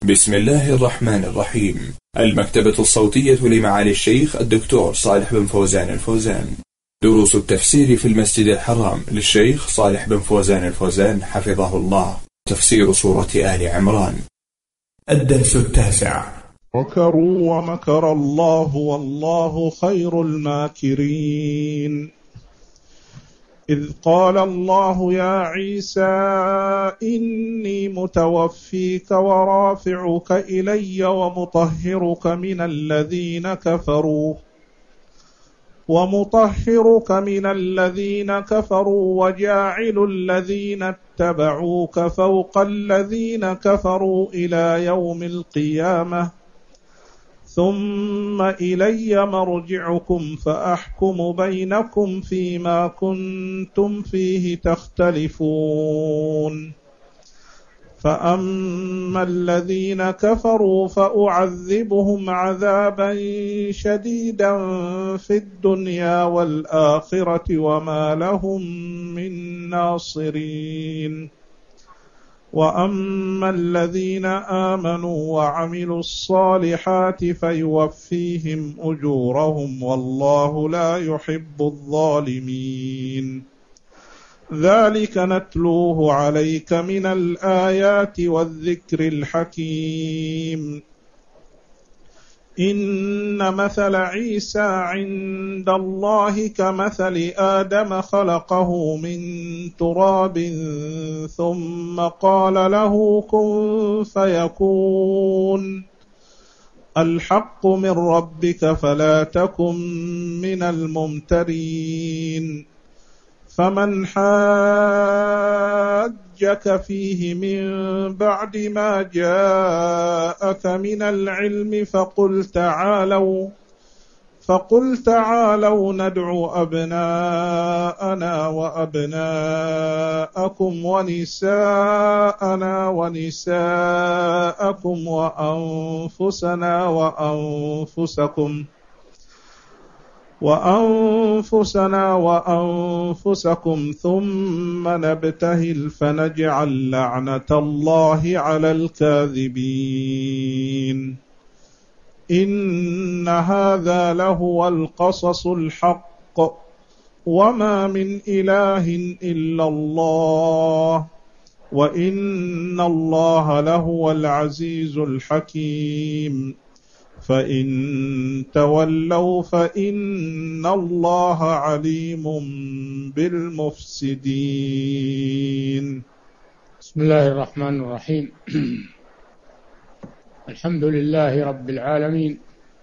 بسم الله الرحمن الرحيم. المكتبة الصوتية لمعالي الشيخ الدكتور صالح بن فوزان الفوزان. دروس التفسير في المسجد الحرام للشيخ صالح بن فوزان الفوزان حفظه الله. تفسير سورة آل عمران. الدرس 9. وكروا ومكر الله والله خير الماكرين. إذ قال الله يا عيسى إني متوفيك ورافعك إلي ومطهرك من الذين كفروا وجاعل الذين اتبعوك فوق الذين كفروا إلى يوم القيامة ثم إلي مرجعكم فأحكم بينكم فيما كنتم فيه تختلفون. فأما الذين كفروا فأعذبهم عذابا شديدا في الدنيا والآخرة وما لهم من ناصرين. وأما الذين آمنوا وعملوا الصالحات فيوفيهم أجورهم والله لا يحب الظالمين. ذلك نتلوه عليك من الآيات والذكر الحكيم. إن مثل عيسى عند الله كمثل آدم خلقه من تراب ثم قال له كن فيكون. الحق من ربك فلا تكن من الممترين. فمن حاجك فيه من بعد ما جاءك من العلم فقل تعالوا ندع أبناءنا وأبناءكم ونساءنا ونساءكم وأنفسنا وأنفسكم ثم نبتهل فنجعل لعنة الله على الكاذبين. إن هذا لهو القصص الحق وما من إله إلا الله وإن الله لهو العزيز الحكيم. فإن تولوا فإن الله عليم بالمفسدين. بسم الله الرحمن الرحيم. الحمد لله رب العالمين،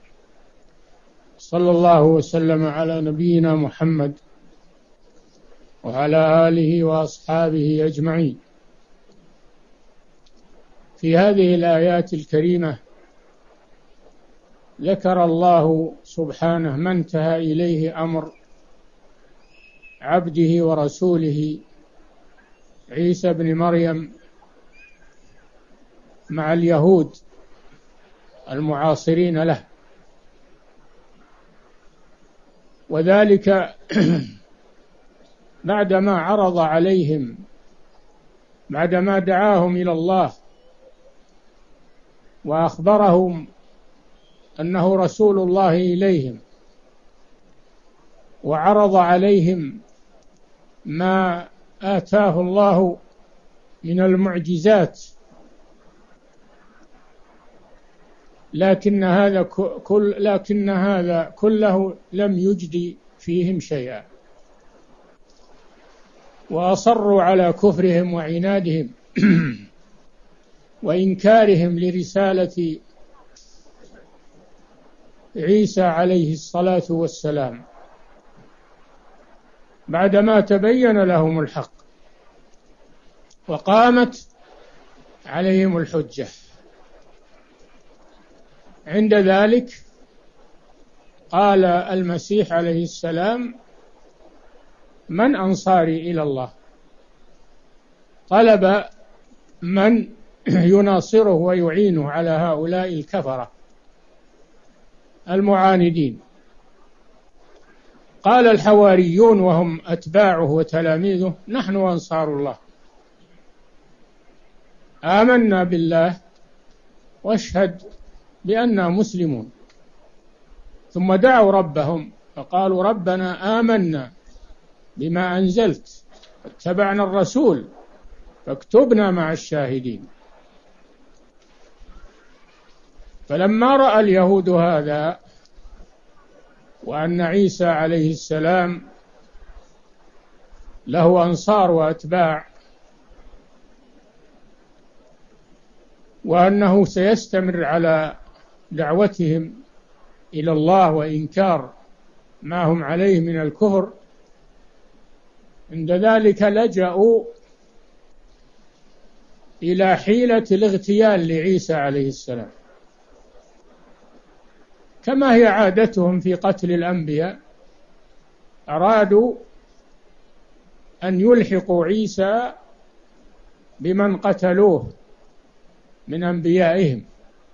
صلى الله وسلم على نبينا محمد وعلى آله وأصحابه أجمعين. في هذه الآيات الكريمة ذكر الله سبحانه ما انتهى إليه أمر عبده ورسوله عيسى بن مريم مع اليهود المعاصرين له، وذلك بعدما عرض عليهم، بعدما دعاهم إلى الله وأخبرهم أنه رسول الله إليهم، وعرض عليهم ما آتاه الله من المعجزات، لكن هذا كله لم يجدي فيهم شيئا، وأصروا على كفرهم وعنادهم وإنكارهم لرسالة عيسى عليه الصلاة والسلام بعدما تبين لهم الحق وقامت عليهم الحجة. عند ذلك قال المسيح عليه السلام: من أنصاري إلى الله؟ طلب من يناصره ويعينه على هؤلاء الكفرة المعاندين. قال الحواريون وهم أتباعه وتلاميذه: نحن أنصار الله، آمنا بالله واشهد بأننا مسلمون. ثم دعوا ربهم فقالوا ربنا آمنا بما أنزلت واتبعنا الرسول فاكتبنا مع الشاهدين. فلما رأى اليهود هذا وأن عيسى عليه السلام له أنصار وأتباع وأنه سيستمر على دعوتهم إلى الله وإنكار ما هم عليه من الكفر، عند ذلك لجأوا إلى حيلة الاغتيال لعيسى عليه السلام، كما هي عادتهم في قتل الأنبياء. أرادوا أن يلحقوا عيسى بمن قتلوه من أنبيائهم،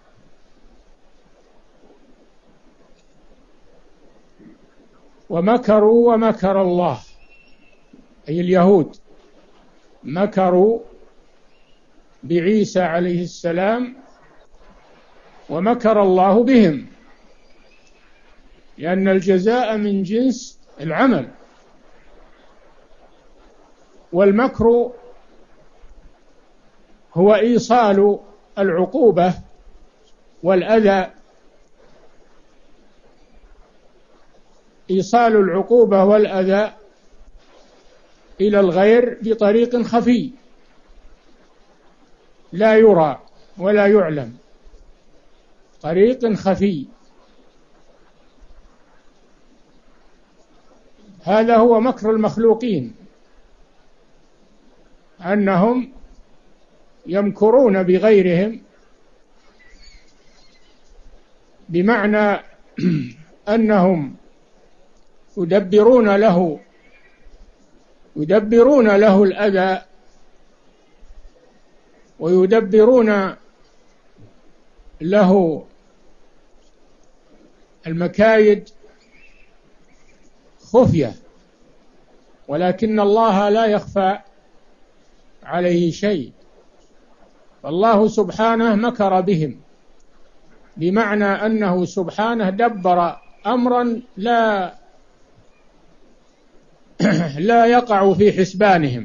ومكروا ومكر الله، أي اليهود مكروا بعيسى عليه السلام ومكر الله بهم، لأن الجزاء من جنس العمل. والمكر هو إيصال العقوبة والأذى، إيصال العقوبة والأذى إلى الغير بطريق خفي لا يرى ولا يعلم، طريق خفي. هذا هو مكر المخلوقين، أنهم يمكرون بغيرهم، بمعنى أنهم يدبرون له الأذى ويدبرون له المكايد خفية، ولكن الله لا يخفى عليه شيء. فالله سبحانه مكر بهم، بمعنى أنه سبحانه دبر أمرا لا يقع في حسبانهم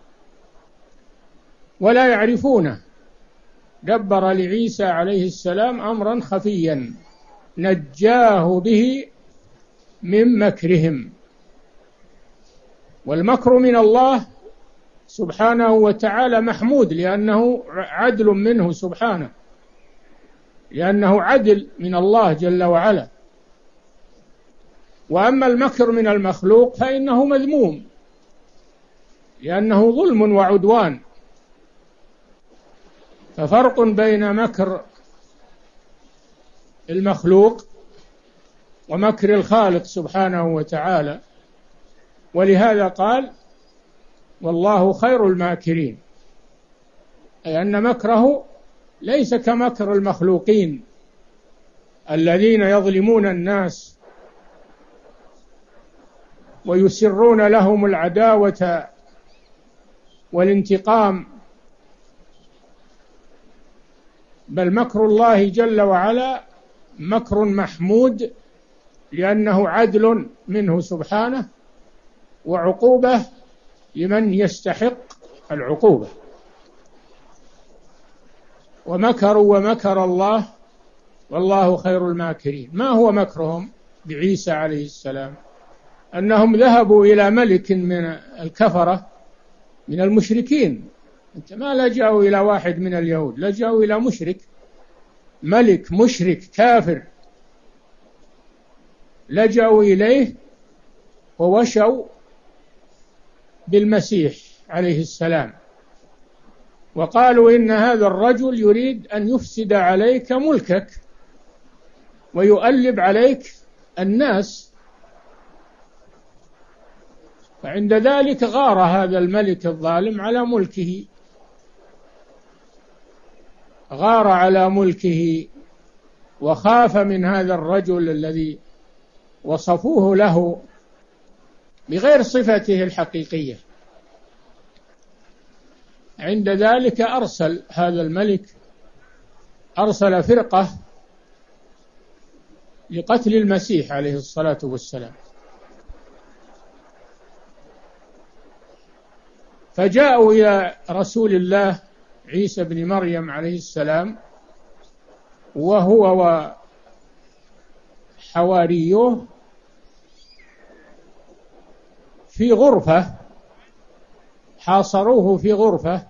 ولا يعرفونه. دبر لعيسى عليه السلام أمرا خفيا نجاه به من مكرهم. والمكر من الله سبحانه وتعالى محمود، لأنه عدل منه سبحانه، لأنه عدل من الله جل وعلا. وأما المكر من المخلوق فإنه مذموم، لأنه ظلم وعدوان. ففرق بين مكر المخلوق ومكر الخالق سبحانه وتعالى. ولهذا قال والله خير الماكرين، أي أن مكره ليس كمكر المخلوقين الذين يظلمون الناس ويسرون لهم العداوة والانتقام، بل مكر الله جل وعلا مكر محمود، لأنه عدل منه سبحانه وعقوبة لمن يستحق العقوبة. ومكروا ومكر الله والله خير الماكرين. ما هو مكرهم بعيسى عليه السلام؟ أنهم ذهبوا إلى ملك من الكفرة من المشركين. أنت ما لجأوا إلى واحد من اليهود، لجأوا إلى مشرك، ملك مشرك كافر، لجأوا إليه ووشوا بالمسيح عليه السلام، وقالوا إن هذا الرجل يريد أن يفسد عليك ملكك ويؤلب عليك الناس. فعند ذلك غار هذا الملك الظالم على ملكه، غار على ملكه وخاف من هذا الرجل الذي وصفوه له بغير صفته الحقيقية. عند ذلك أرسل هذا الملك أرسل فرقة لقتل المسيح عليه الصلاة والسلام، فجاءوا إلى رسول الله عيسى بن مريم عليه السلام وهو وحواريه في غرفة، حاصروه في غرفة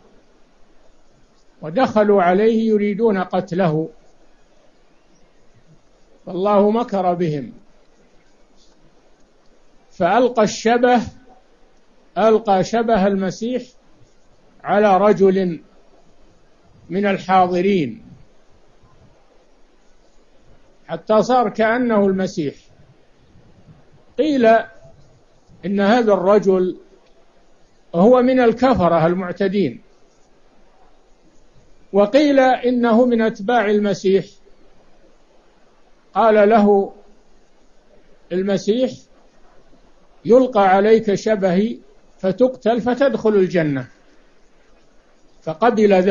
ودخلوا عليه يريدون قتله، فالله مكر بهم، فألقى شبه المسيح على رجل من الحاضرين حتى صار كأنه المسيح. قيل إن هذا الرجل هو من الكفرة المعتدين، وقيل إنه من أتباع المسيح. قال له المسيح: يلقى عليك شبهي فتقتل فتدخل الجنة. فقبل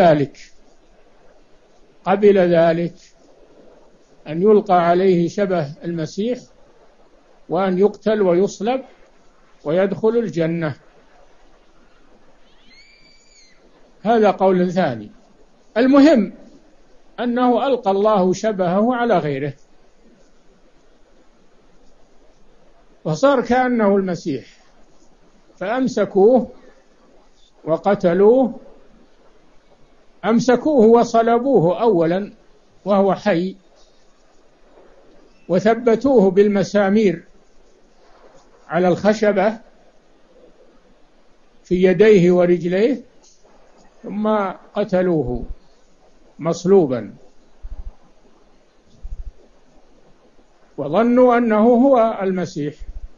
ذلك أن يلقى عليه شبه المسيح وأن يقتل ويصلب ويدخل الجنة. هذا قول ثاني. المهم أنه ألقى الله شبهه على غيره وصار كأنه المسيح، فأمسكوه وقتلوه. أمسكوه وصلبوه أولا وهو حي، وثبتوه بالمسامير على الخشبة في يديه ورجليه، ثم قتلوه مصلوبا، وظنوا أنه هو المسيح.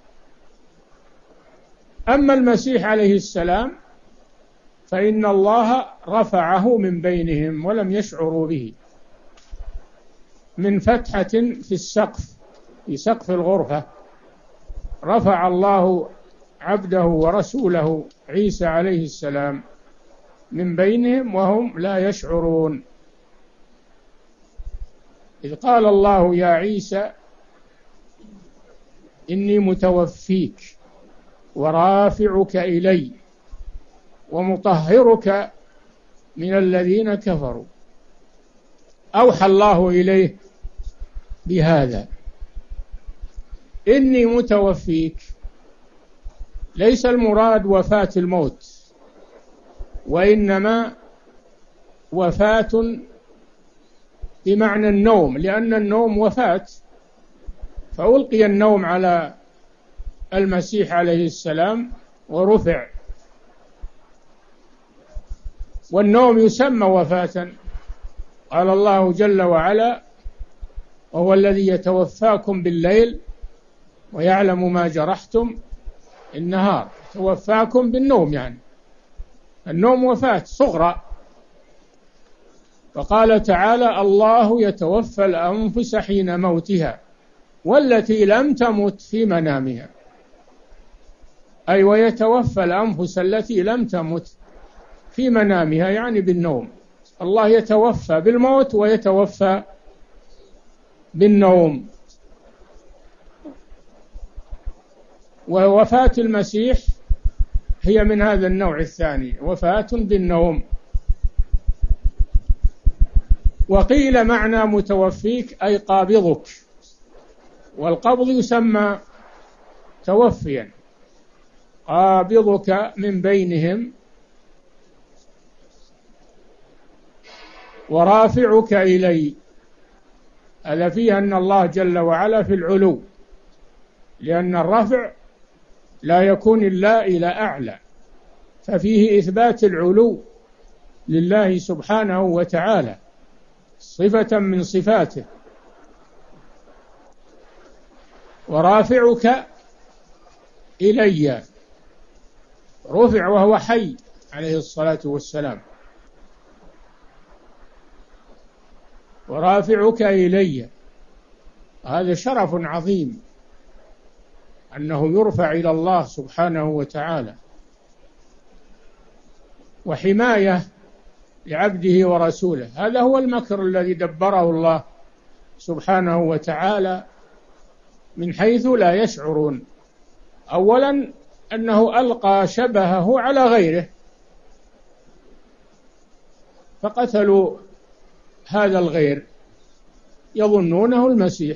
أما المسيح عليه السلام فإن الله رفعه من بينهم ولم يشعروا به، من فتحة في سقف الغرفة رفع الله عبده ورسوله عيسى عليه السلام من بينهم وهم لا يشعرون. إذ قال الله: يا عيسى إني متوفيك ورافعك إلي ومطهرك من الذين كفروا. أوحى الله إليه بهذا: إني متوفيك. ليس المراد وفاة الموت، وإنما وفاة بمعنى النوم، لأن النوم وفاة، فألقي النوم على المسيح عليه السلام ورفع، والنوم يسمى وفاة. قال الله جل وعلا: وهو الذي يتوفاكم بالليل ويعلم ما جرحتم النهار. توفاكم بالنوم، يعني النوم وفاة صغرى. وقال تعالى: الله يتوفى الأنفس حين موتها والتي لم تمت في منامها، أي ويتوفى الأنفس التي لم تمت في منامها، يعني بالنوم. الله يتوفى بالموت ويتوفى بالنوم. ووفاة المسيح هي من هذا النوع الثاني، وفاة بالنوم. وقيل معنى متوفيك أي قابضك، والقبض يسمى توفيا. قابضك من بينهم ورافعك إلي. هذا فيه أن الله جل وعلا في العلو، لأن الرفع لا يكون إلا إلى أعلى، ففيه إثبات العلو لله سبحانه وتعالى صفة من صفاته. ورافعك إلي، رفع وهو حي عليه الصلاة والسلام. ورافعك إلي، هذا شرف عظيم أنه يرفع إلى الله سبحانه وتعالى، وحماية لعبده ورسوله. هذا هو المكر الذي دبره الله سبحانه وتعالى من حيث لا يشعرون. أولا أنه ألقى شبهه على غيره فقتلوا هذا الغير يظنونه المسيح.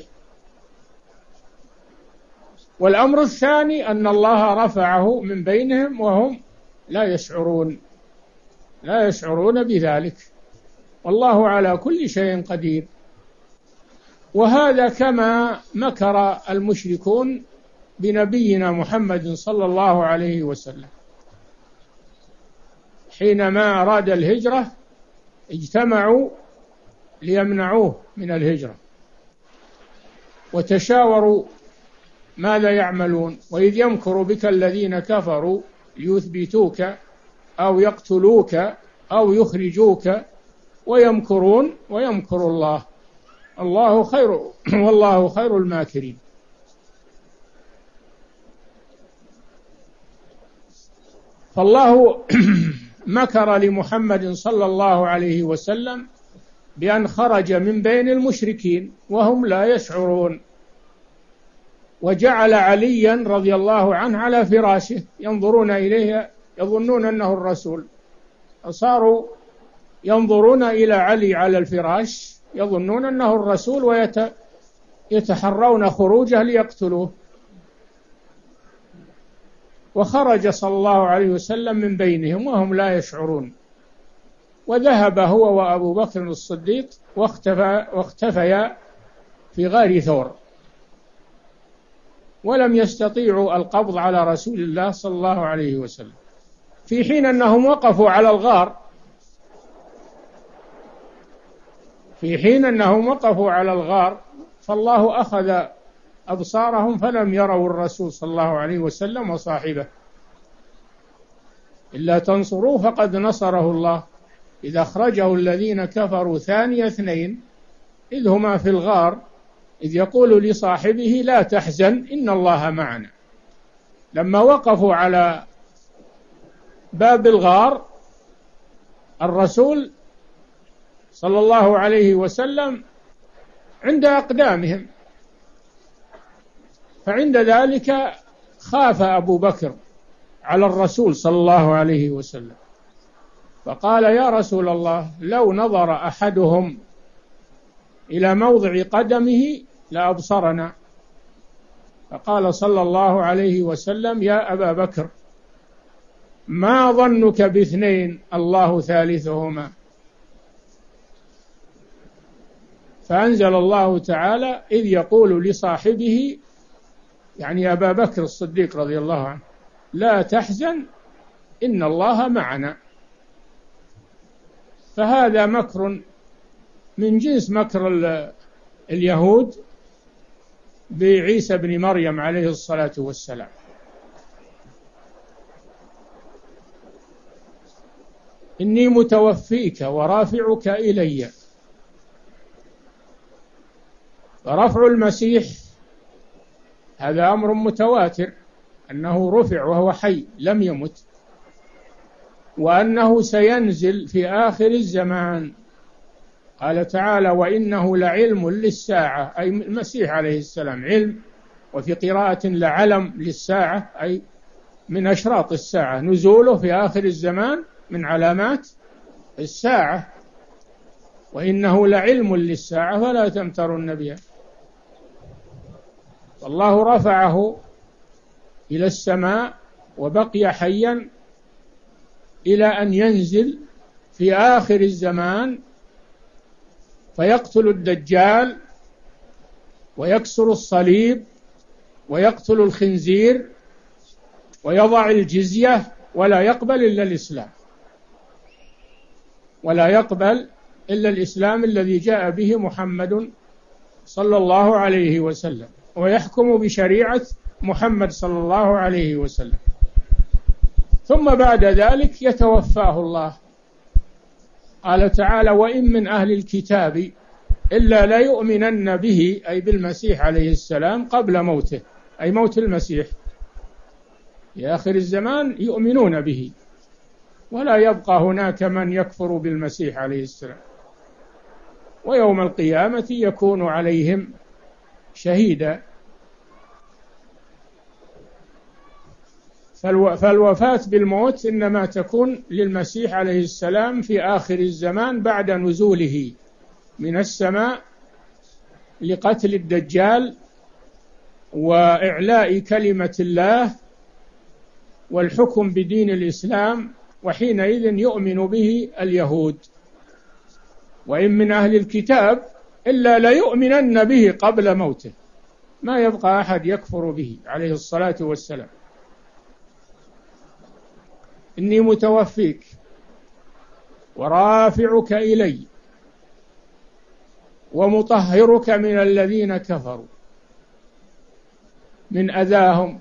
والأمر الثاني أن الله رفعه من بينهم وهم لا يشعرون بذلك، والله على كل شيء قدير. وهذا كما مكر المشركون بنبينا محمد صلى الله عليه وسلم حينما أراد الهجرة، اجتمعوا ليمنعوه من الهجرة وتشاوروا ماذا يعملون. وإذ يمكر بك الذين كفروا ليثبتوك أو يقتلوك أو يخرجوك ويمكرون ويمكر الله والله خير الماكرين. فالله مكر لمحمد صلى الله عليه وسلم بأن خرج من بين المشركين وهم لا يشعرون، وجعل عليا رضي الله عنه على فراشه ينظرون إليه يظنون أنه الرسول، فصاروا ينظرون إلى علي على الفراش يظنون أنه الرسول ويتحرون خروجه ليقتلوه. وخرج صلى الله عليه وسلم من بينهم وهم لا يشعرون، وذهب هو وأبو بكر الصديق واختفيا في غار ثور، ولم يستطيعوا القبض على رسول الله صلى الله عليه وسلم، في حين أنهم وقفوا على الغار فالله أخذ أبصارهم فلم يروا الرسول صلى الله عليه وسلم وصاحبه. إلا تنصروه فقد نصره الله إذا أخرجه الذين كفروا ثاني اثنين إذ هما في الغار إذ يقول لصاحبه لا تحزن إن الله معنا. لما وقفوا على باب الغار الرسول صلى الله عليه وسلم عند أقدامهم، فعند ذلك خاف أبو بكر على الرسول صلى الله عليه وسلم فقال يا رسول الله لو نظر أحدهم إلى موضع قدمه لأبصرنا. فقال صلى الله عليه وسلم يا أبا بكر ما ظنك باثنين الله ثالثهما. فأنزل الله تعالى إذ يقول لصاحبه يعني أبا بكر الصديق رضي الله عنه لا تحزن إن الله معنا. فهذا مكر من جنس مكر اليهود بعيسى بن مريم عليه الصلاة والسلام. إني متوفيك ورافعك إلي. فرفع المسيح هذا أمر متواتر أنه رفع وهو حي لم يمت، وأنه سينزل في آخر الزمان. قال تعالى وإنه لعلم للساعة أي المسيح عليه السلام علم، وفي قراءة لعلم للساعة أي من أشراط الساعة، نزوله في آخر الزمان من علامات الساعة. وإنه لعلم للساعة فلا تمترن بها. والله رفعه إلى السماء وبقي حيا إلى أن ينزل في آخر الزمان فيقتل الدجال ويكسر الصليب ويقتل الخنزير ويضع الجزية ولا يقبل إلا الإسلام، ولا يقبل إلا الإسلام الذي جاء به محمد صلى الله عليه وسلم، ويحكم بشريعة محمد صلى الله عليه وسلم. ثم بعد ذلك يتوفاه الله. قال تعالى وإن من أهل الكتاب إلا لا يؤمنن به أي بالمسيح عليه السلام قبل موته أي موت المسيح في آخر الزمان يؤمنون به ولا يبقى هناك من يكفر بالمسيح عليه السلام، ويوم القيامة يكون عليهم شهيدا. فالوفاة بالموت إنما تكون للمسيح عليه السلام في آخر الزمان بعد نزوله من السماء لقتل الدجال وإعلاء كلمة الله والحكم بدين الإسلام، وحينئذ يؤمن به اليهود. وإن من أهل الكتاب إلا ليؤمنن به قبل موته، ما يبقى أحد يكفر به عليه الصلاة والسلام. إني متوفيك ورافعك إلي ومطهرك من الذين كفروا من أذاهم،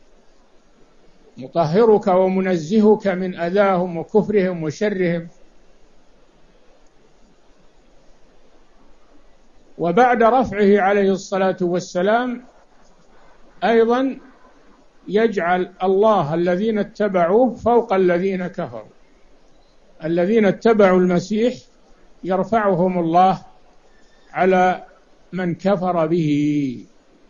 مطهرك ومنزهك من أذاهم وكفرهم وشرهم. وبعد رفعه عليه الصلاة والسلام أيضا يجعل الله الذين اتبعوه فوق الذين كفروا. الذين اتبعوا المسيح يرفعهم الله على من كفر به.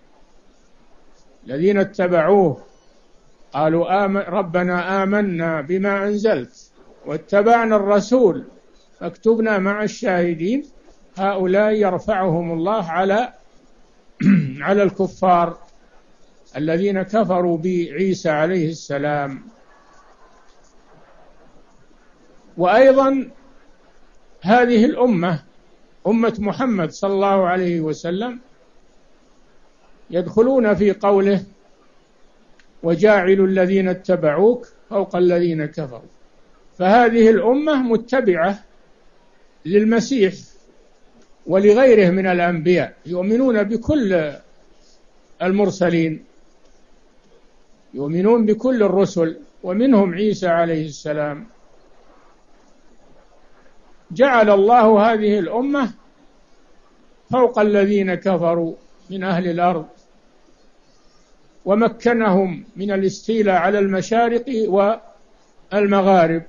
الذين اتبعوه قالوا ربنا آمنا بما أنزلت واتبعنا الرسول فاكتبنا مع الشاهدين، هؤلاء يرفعهم الله على الكفار الذين كفروا بعيسى عليه السلام. وأيضا هذه الأمة أمة محمد صلى الله عليه وسلم يدخلون في قوله وجاعل الذين اتبعوك فوق الذين كفروا. فهذه الأمة متبعة للمسيح ولغيره من الأنبياء، يؤمنون بكل المرسلين، يؤمنون بكل الرسل ومنهم عيسى عليه السلام. جعل الله هذه الأمة فوق الذين كفروا من أهل الأرض، ومكنهم من الاستيلاء على المشارق والمغارب،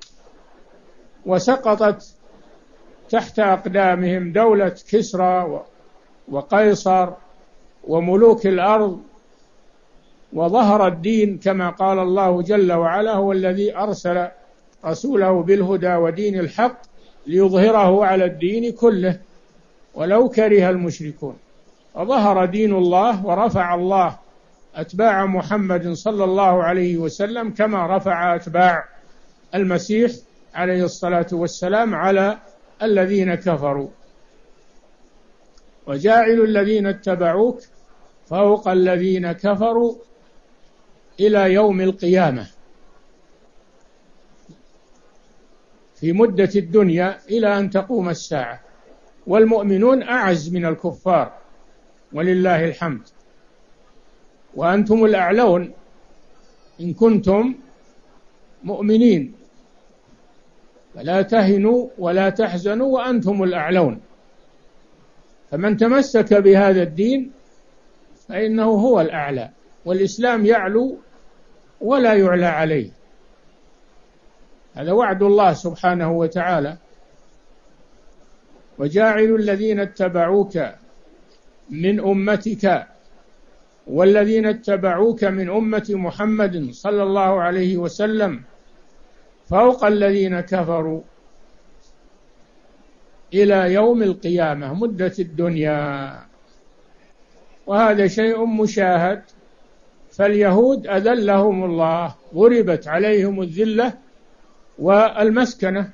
وسقطت تحت أقدامهم دولة كسرى وقيصر وملوك الأرض، وظهر الدين كما قال الله جل وعلا هو الذي أرسل رسوله بالهدى ودين الحق ليظهره على الدين كله ولو كره المشركون. وظهر دين الله ورفع الله أتباع محمد صلى الله عليه وسلم كما رفع أتباع المسيح عليه الصلاة والسلام على الذين كفروا. وجاعل الذين اتبعوك فوق الذين كفروا إلى يوم القيامة، في مدة الدنيا إلى أن تقوم الساعة. والمؤمنون أعز من الكفار ولله الحمد. وأنتم الأعلون إن كنتم مؤمنين، فلا تهنوا ولا تحزنوا وأنتم الأعلون. فمن تمسك بهذا الدين فإنه هو الأعلى، والإسلام يعلو ولا يعلى عليه. هذا وعد الله سبحانه وتعالى. وجاعل الذين اتبعوك من أمتك والذين اتبعوك من أمة محمد صلى الله عليه وسلم فوق الذين كفروا إلى يوم القيامة مدة الدنيا. وهذا شيء مشاهد. فاليهود أذلهم الله، ضربت عليهم الذلة والمسكنة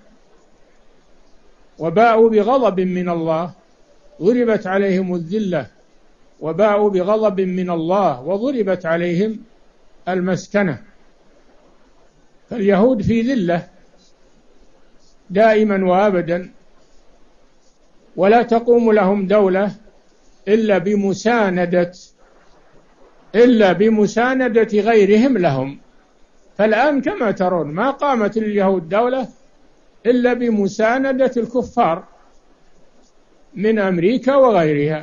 وباءوا بغضب من الله. ضربت عليهم الذلة وباءوا بغضب من الله وضربت عليهم المسكنة. فاليهود في ذلة دائما وابدا، ولا تقوم لهم دولة إلا بمساندة غيرهم لهم. فالآن كما ترون ما قامت لليهود دولة إلا بمساندة الكفار من أمريكا وغيرها.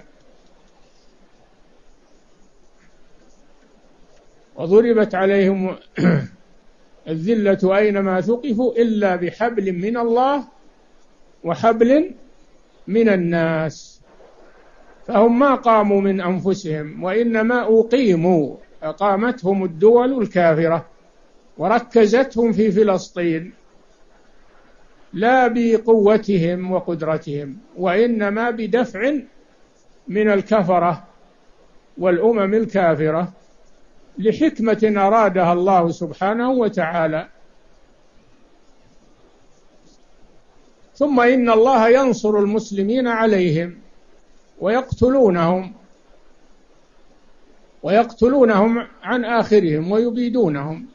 وضربت عليهم الذلة أينما ثقفوا إلا بحبل من الله وحبل من الناس. فهم ما قاموا من أنفسهم، وإنما أقيموا، أقامتهم الدول الكافرة وركزتهم في فلسطين، لا بقوتهم وقدرتهم، وإنما بدفع من الكفرة والأمم الكافرة لحكمة أرادها الله سبحانه وتعالى. ثم إن الله ينصر المسلمين عليهم ويقتلونهم عن آخرهم ويبيدونهم،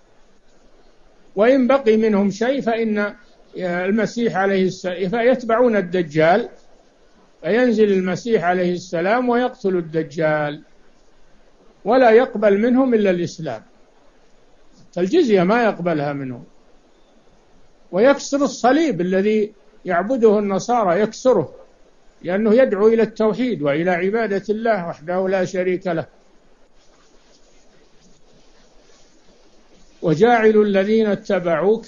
وإن بقي منهم شيء فإن المسيح عليه السلام فيتبعون الدجال، فينزل المسيح عليه السلام ويقتل الدجال ولا يقبل منهم إلا الإسلام، فالجزية ما يقبلها منهم، ويكسر الصليب الذي يعبده النصارى، يكسره لأنه يدعو إلى التوحيد وإلى عبادة الله وحده لا شريك له. وجاعل الذين اتبعوك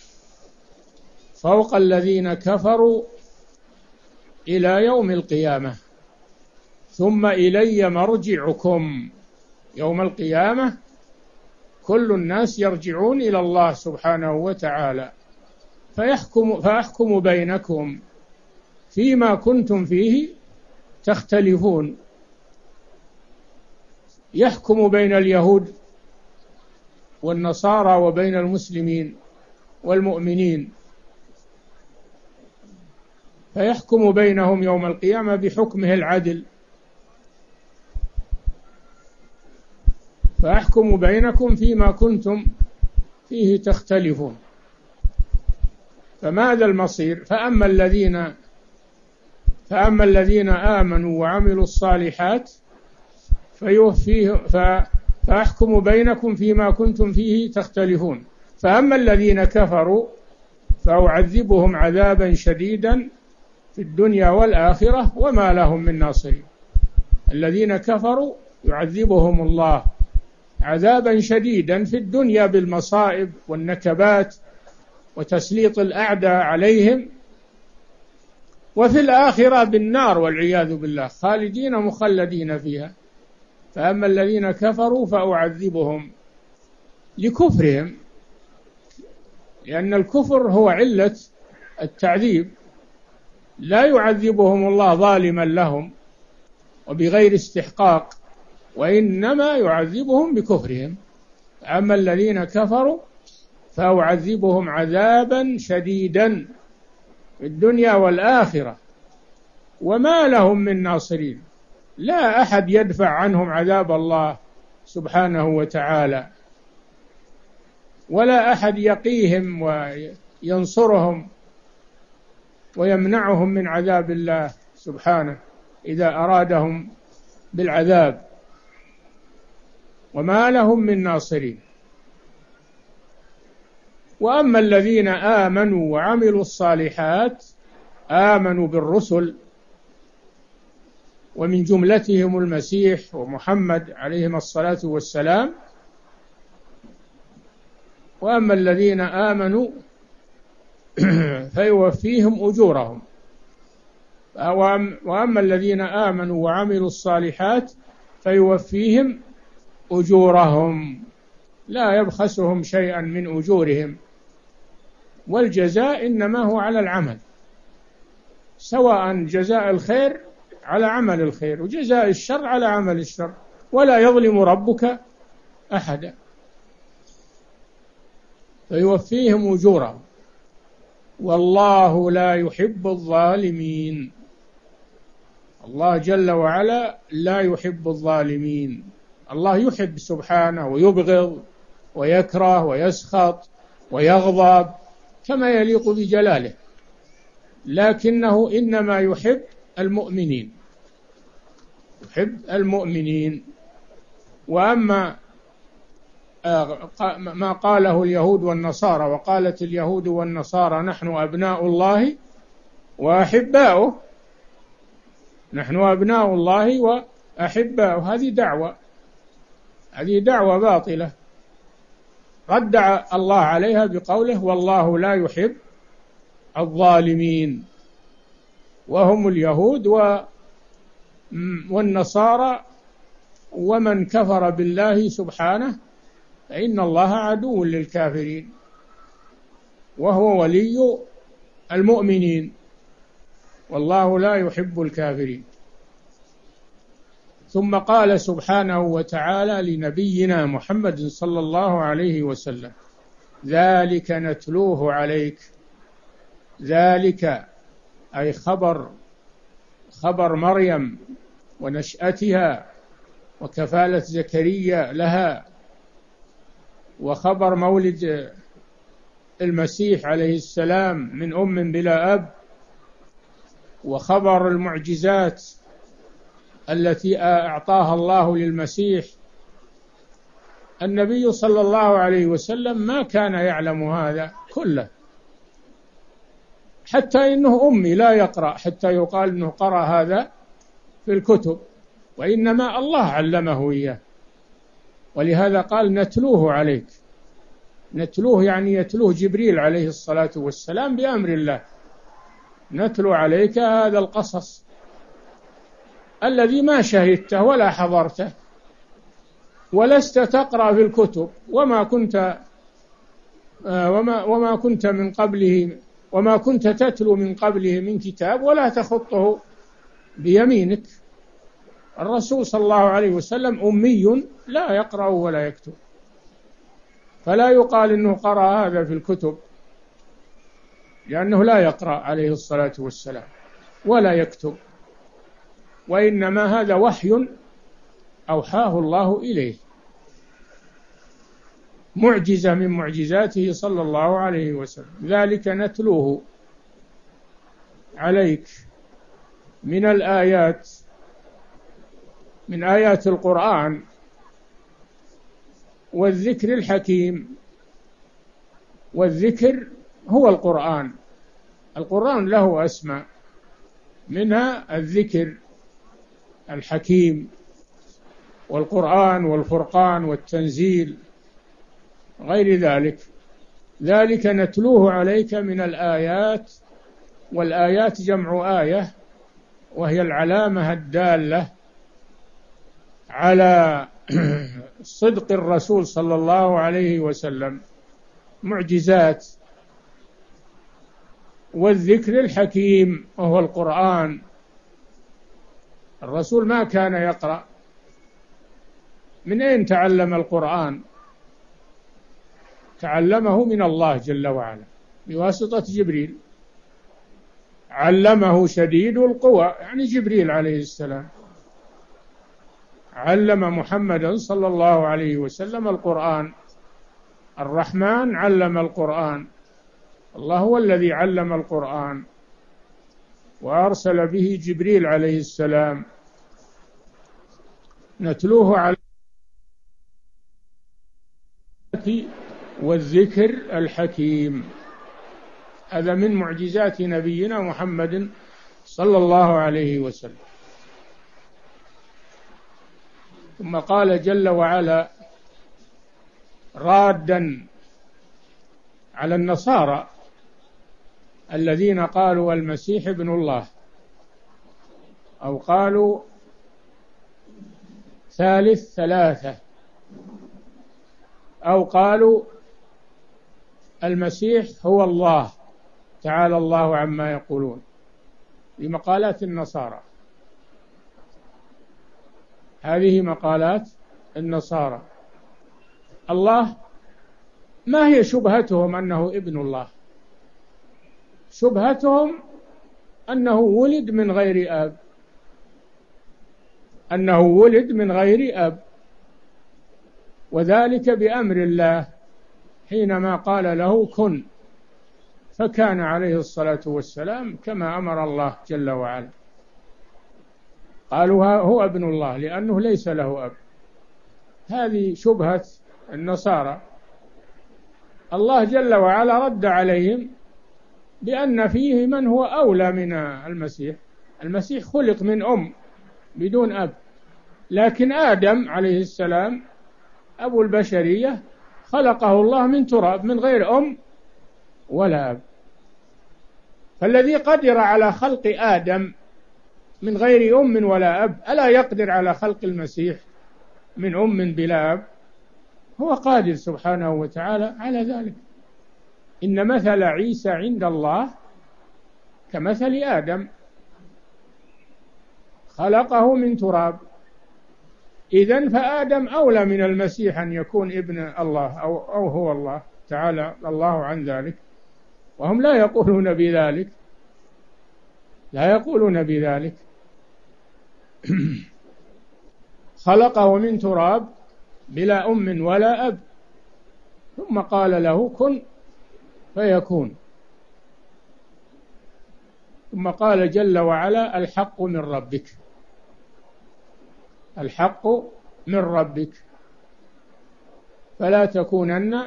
فوق الذين كفروا إلى يوم القيامة ثم إلي مرجعكم. يوم القيامة كل الناس يرجعون إلى الله سبحانه وتعالى فأحكم بينكم فيما كنتم فيه تختلفون. يحكم بين اليهود والنصارى وبين المسلمين والمؤمنين، فيحكم بينهم يوم القيامة بحكمه العدل. فأحكم بينكم فيما كنتم فيه تختلفون. فماذا المصير؟ فأما الذين آمنوا وعملوا الصالحات فأحكم بينكم فيما كنتم فيه تختلفون. فأما الذين كفروا فأعذبهم عذابا شديدا في الدنيا والآخرة وما لهم من ناصرين. الذين كفروا يعذبهم الله عذابا شديدا في الدنيا بالمصائب والنكبات وتسليط الأعداء عليهم، وفي الآخرة بالنار والعياذ بالله، خالدين مخلدين فيها. فأما الذين كفروا فأعذبهم لكفرهم، لأن الكفر هو علة التعذيب، لا يعذبهم الله ظالما لهم وبغير استحقاق، وإنما يعذبهم بكفرهم. أما الذين كفروا فأعذبهم عذابا شديدا في الدنيا والآخرة وما لهم من ناصرين. لا أحد يدفع عنهم عذاب الله سبحانه وتعالى، ولا أحد يقيهم وينصرهم ويمنعهم من عذاب الله سبحانه إذا أرادهم بالعذاب، وما لهم من ناصرين. وأما الذين آمنوا وعملوا الصالحات، آمنوا بالرسل ومن جملتهم المسيح ومحمد عليهم الصلاة والسلام. وأما الذين آمنوا فيوفيهم أجورهم. وأما الذين آمنوا وعملوا الصالحات فيوفيهم أجورهم لا يبخسهم شيئا من أجورهم، والجزاء إنما هو على العمل، سواء جزاء الخير على عمل الخير وجزاء الشر على عمل الشر، ولا يظلم ربك أحدا. فيوفيهم أجورهم والله لا يحب الظالمين. الله جل وعلا لا يحب الظالمين. الله يحب سبحانه ويبغض ويكره ويسخط ويغضب كما يليق بجلاله، لكنه إنما يحب المؤمنين، يحب المؤمنين. وأما ما قاله اليهود والنصارى، وقالت اليهود والنصارى نحن أبناء الله وأحباؤه، نحن أبناء الله وأحباؤه، هذه دعوة باطلة. رد الله عليها بقوله والله لا يحب الظالمين، وهم اليهود والنصارى ومن كفر بالله سبحانه، فإن الله عدو للكافرين وهو ولي المؤمنين، والله لا يحب الكافرين. ثم قال سبحانه وتعالى لنبينا محمد صلى الله عليه وسلم: ذلك نتلوه عليك. ذلك أي خبر مريم ونشأتها وكفالة زكريا لها، وخبر مولد المسيح عليه السلام من أم بلا أب، وخبر المعجزات التي أعطاها الله للمسيح. النبي صلى الله عليه وسلم ما كان يعلم هذا كله، حتى إنه أمي لا يقرأ حتى يقال إنه قرأ هذا في الكتب، وإنما الله علمه إياه. ولهذا قال نتلوه عليك. نتلوه يعني يتلوه جبريل عليه الصلاة والسلام بأمر الله. نتلو عليك هذا القصص الذي ما شهدته ولا حضرته ولست تقرأ في الكتب، وما كنت من قبله، وما كنت تتلو من قبله من كتاب ولا تخطه بيمينك. الرسول صلى الله عليه وسلم أمي لا يقرأ ولا يكتب، فلا يقال إنه قرأ هذا في الكتب، لأنه لا يقرأ عليه الصلاة والسلام ولا يكتب، وإنما هذا وحي أوحاه الله إليه، معجزة من معجزاته صلى الله عليه وسلم. ذلك نتلوه عليك من الآيات، من آيات القرآن والذكر الحكيم. والذكر هو القرآن. القرآن له أسماء، منها الذكر الحكيم والقرآن والفرقان والتنزيل غير ذلك. ذلك نتلوه عليك من الآيات، والآيات جمع آية، وهي العلامة الدالة على صدق الرسول صلى الله عليه وسلم، معجزات. والذكر الحكيم وهو القرآن. الرسول ما كان يقرأ، من أين تعلم القرآن؟ تعلمه من الله جل وعلا بواسطة جبريل. علمه شديد القوى، يعني جبريل عليه السلام علم محمدا صلى الله عليه وسلم القرآن. الرحمن علم القرآن، الله هو الذي علم القرآن وأرسل به جبريل عليه السلام. نتلوه على والذكر الحكيم، هذا من معجزات نبينا محمد صلى الله عليه وسلم. ثم قال جل وعلا رادا على النصارى الذين قالوا المسيح ابن الله، أو قالوا ثالث ثلاثة، أو قالوا المسيح هو الله تعالى الله عما يقولون، بمقالات النصارى. هذه مقالات النصارى. الله ما هي شبهتهم أنه ابن الله؟ شبهتهم أنه ولد من غير أب، أنه ولد من غير أب، وذلك بأمر الله حينما قال له كن، فكان عليه الصلاة والسلام كما أمر الله جل وعلا. قالوا هو ابن الله لأنه ليس له أب. هذه شبهة النصارى. الله جل وعلا رد عليهم بأن فيه من هو أولى من المسيح. المسيح خلق من أم بدون أب، لكن آدم عليه السلام أبو البشرية خلقه الله من تراب من غير أم ولا أب. فالذي قدر على خلق آدم من غير أم ولا أب ألا يقدر على خلق المسيح من أم بلا أب؟ هو قادر سبحانه وتعالى على ذلك. إن مثل عيسى عند الله كمثل آدم خلقه من تراب. إذن فآدم أولى من المسيح أن يكون ابن الله أو هو الله تعالى الله عن ذلك، وهم لا يقولون بذلك، لا يقولون بذلك. خلقه من تراب بلا أم ولا أب، ثم قال له كن فيكون. ثم قال جل وعلا الحق من ربك، الحق من ربك فلا تكونن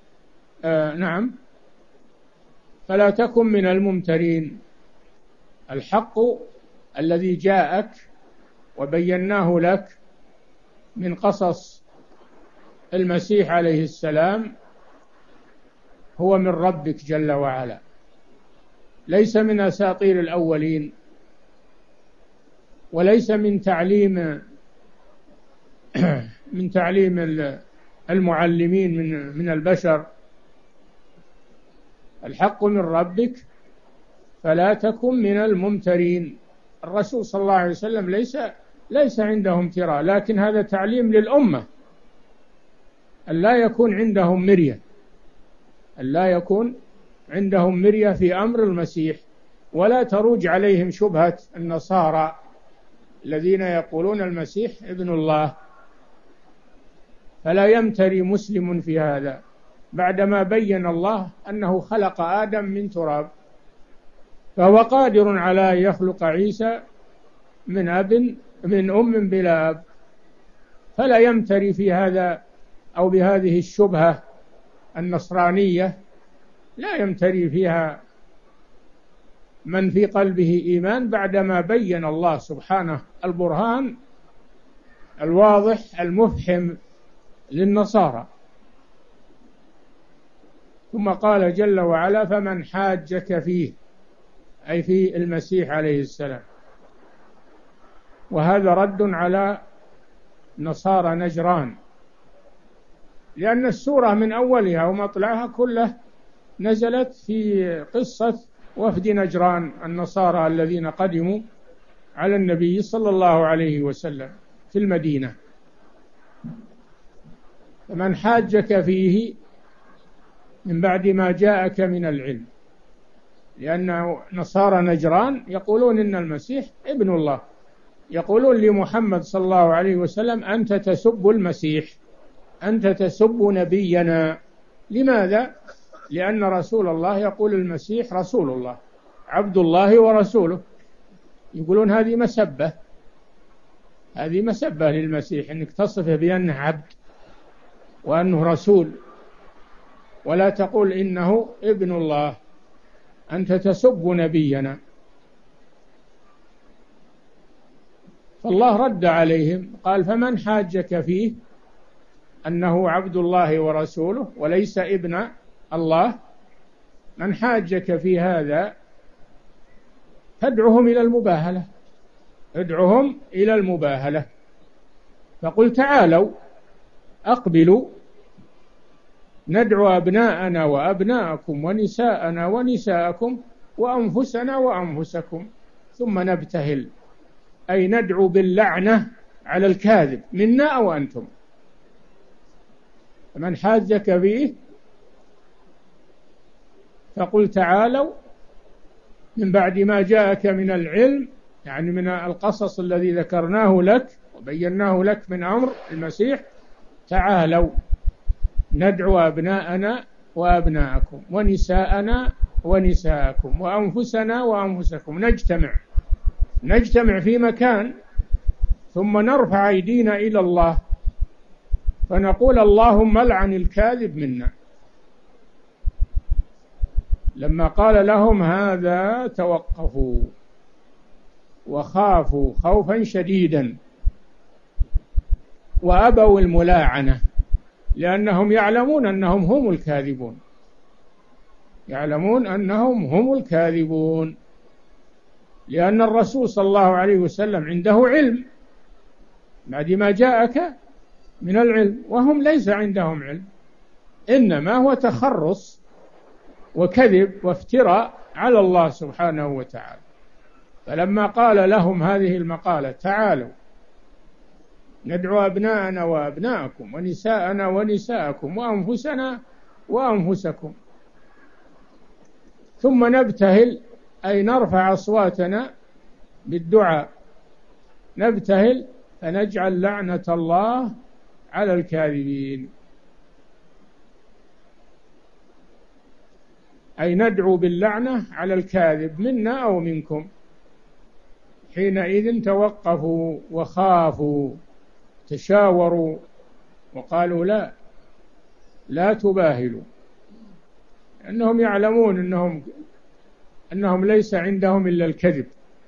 فلا تكن من الممترين. الحق الذي جاءك وبيناه لك من قصص المسيح عليه السلام هو من ربك جل وعلا، ليس من أساطير الأولين، وليس من تعليم المعلمين من البشر. الحق من ربك فلا تكن من الممترين. الرسول صلى الله عليه وسلم ليس عنده امتراء، لكن هذا تعليم للأمة أن لا يكون عندهم مرية، أن لا يكون عندهم مرية في أمر المسيح، ولا تروج عليهم شبهة النصارى الذين يقولون المسيح ابن الله. فلا يمتري مسلم في هذا بعدما بين الله أنه خلق آدم من تراب، فهو قادر على أن يخلق عيسى من أم بلا أب. فلا يمتري في هذا أو بهذه الشبهة النصرانية، لا يمتري فيها من في قلبه إيمان بعدما بين الله سبحانه البرهان الواضح المفحم للنصارى. ثم قال جل وعلا فمن حاجك فيه، أي في المسيح عليه السلام. وهذا رد على نصارى نجران، لأن السورة من أولها ومطلعها كله نزلت في قصة وفد نجران النصارى الذين قدموا على النبي صلى الله عليه وسلم في المدينة. فمن حاجك فيه من بعد ما جاءك من العلم، لأن نصارى نجران يقولون إن المسيح ابن الله، يقولون لمحمد صلى الله عليه وسلم أنت تسب المسيح، أنت تسب نبينا. لماذا؟ لأن رسول الله يقول المسيح رسول الله عبد الله ورسوله. يقولون هذه مسبة، هذه مسبة للمسيح أنك تصفه بأنه عبد وأنه رسول، ولا تقول إنه ابن الله، أنت تسب نبينا. فالله رد عليهم قال فمن حاجك فيه أنه عبد الله ورسوله وليس ابن الله، من حاجك في هذا فادعهم إلى المباهلة، ادعهم إلى المباهلة. فقل تعالوا أقبلوا ندعو أبناءنا وأبناءكم ونساءنا ونساءكم وأنفسنا وأنفسكم ثم نبتهل، أي ندعو باللعنة على الكاذب منا أو أنتم. فمن حاجك به فقل تعالوا من بعد ما جاءك من العلم، يعني من القصص الذي ذكرناه لك وبيناه لك من أمر المسيح، تعالوا ندعو أبناءنا وأبناءكم ونساءنا ونساءكم وأنفسنا وأنفسكم، نجتمع في مكان ثم نرفع أيدينا إلى الله فنقول اللهم العن الكاذب منا. لما قال لهم هذا توقفوا وخافوا خوفا شديدا وأبوا الملاعنة، لأنهم يعلمون أنهم هم الكاذبون، يعلمون أنهم هم الكاذبون، لأن الرسول صلى الله عليه وسلم عنده علم بعد ما جاءك من العلم، وهم ليس عندهم علم، إنما هو تخرص وكذب وافتراء على الله سبحانه وتعالى. فلما قال لهم هذه المقالة: تعالوا ندعو أبناءنا وأبناءكم ونساءنا ونساءكم وأنفسنا وأنفسكم ثم نبتهل، أي نرفع أصواتنا بالدعاء، نبتهل فنجعل لعنة الله على الكاذبين، أي ندعو باللعنة على الكاذب منا أو منكم. حينئذ توقفوا وخافوا، تشاوروا وقالوا لا تباهلوا، أنهم يعلمون أنهم ليس عندهم إلا الكذب،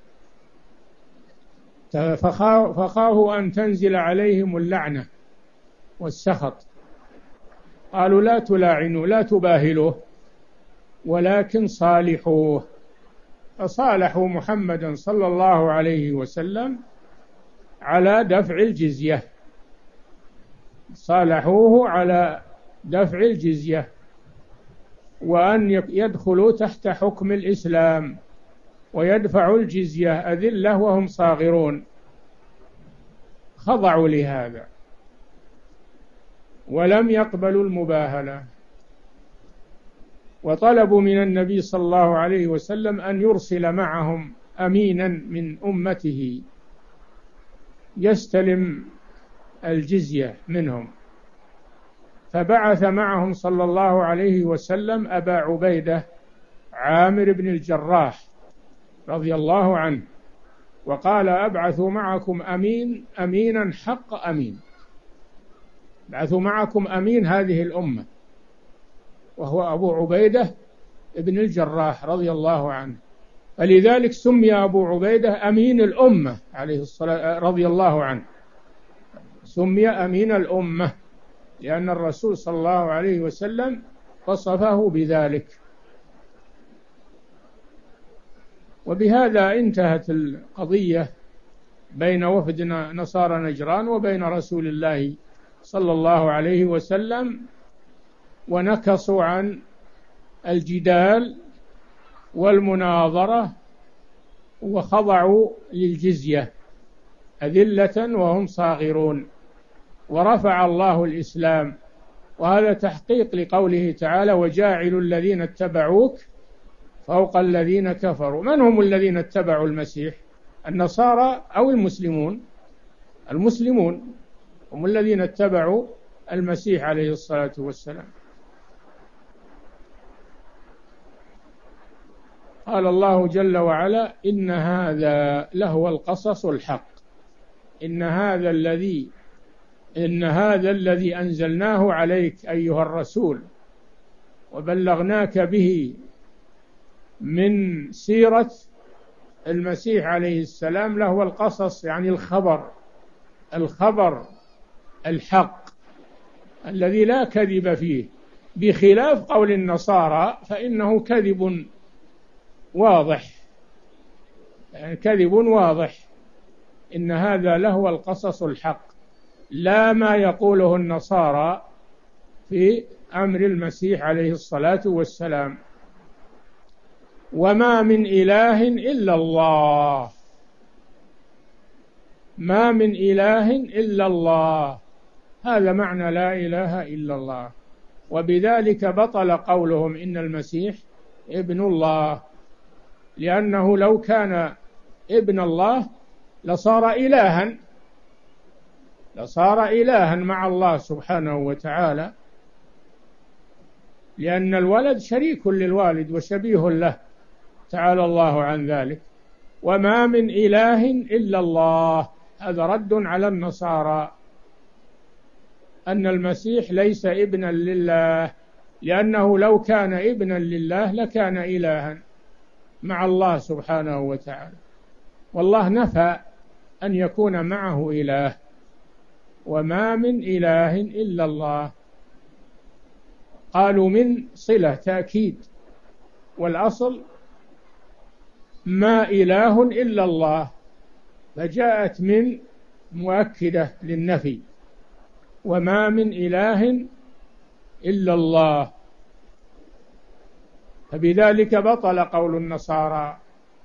فخافوا أن تنزل عليهم اللعنة والسخط. قالوا: لا تلاعنوا، لا تباهلوه، ولكن صالحوه. فصالحوا محمدا صلى الله عليه وسلم على دفع الجزية، صالحوه على دفع الجزية، وأن يدخلوا تحت حكم الإسلام ويدفعوا الجزية أذلة وهم صاغرون. خضعوا لهذا ولم يقبلوا المباهلة، وطلبوا من النبي صلى الله عليه وسلم أن يرسل معهم أمينا من أمته يستلم الجزية منهم، فبعث معهم صلى الله عليه وسلم أبا عبيدة عامر بن الجراح رضي الله عنه، وقال: أبعثوا معكم أمينا حق أمين، بعثوا معكم أمين هذه الأمة، وهو أبو عبيدة بن الجراح رضي الله عنه، فلذلك سمي أبو عبيدة أمين الأمة عليه الصلاة رضي الله عنه، سمي أمين الأمة لأن الرسول صلى الله عليه وسلم وصفه بذلك. وبهذا انتهت القضية بين وفد نصارى نجران وبين رسول الله صلى الله عليه وسلم، ونكصوا عن الجدال والمناظرة وخضعوا للجزية أذلة وهم صاغرون، ورفع الله الإسلام. وهذا تحقيق لقوله تعالى: وجاعل الذين اتبعوك فوق الذين كفروا. من هم الذين اتبعوا المسيح؟ النصارى أو المسلمون؟ المسلمون هم الذين اتبعوا المسيح عليه الصلاة والسلام. قال الله جل وعلا: إن هذا لهو القصص الحق، إن هذا الذي أنزلناه عليك أيها الرسول وبلغناك به من سيرة المسيح عليه السلام لهو القصص، يعني الخبر الحق الذي لا كذب فيه، بخلاف قول النصارى فإنه كذب واضح، يعني كذب واضح. إن هذا لهو القصص الحق، لا ما يقوله النصارى في أمر المسيح عليه الصلاة والسلام. وما من إله إلا الله، ما من إله إلا الله، هذا معنى لا إله إلا الله. وبذلك بطل قولهم إن المسيح ابن الله، لأنه لو كان ابن الله لصار إلها مع الله سبحانه وتعالى، لأن الولد شريك للوالد وشبيه له، تعالى الله عن ذلك. وما من إله إلا الله، هذا رد على النصارى أن المسيح ليس ابنا لله، لأنه لو كان ابنا لله لكان إلها مع الله سبحانه وتعالى، والله نفى أن يكون معه إله. وما من إله إلا الله، قالوا من صلة تأكيد، والأصل ما إله إلا الله، فجاءت من مؤكدة للنفي، وما من إله إلا الله، فبذلك بطل قول النصارى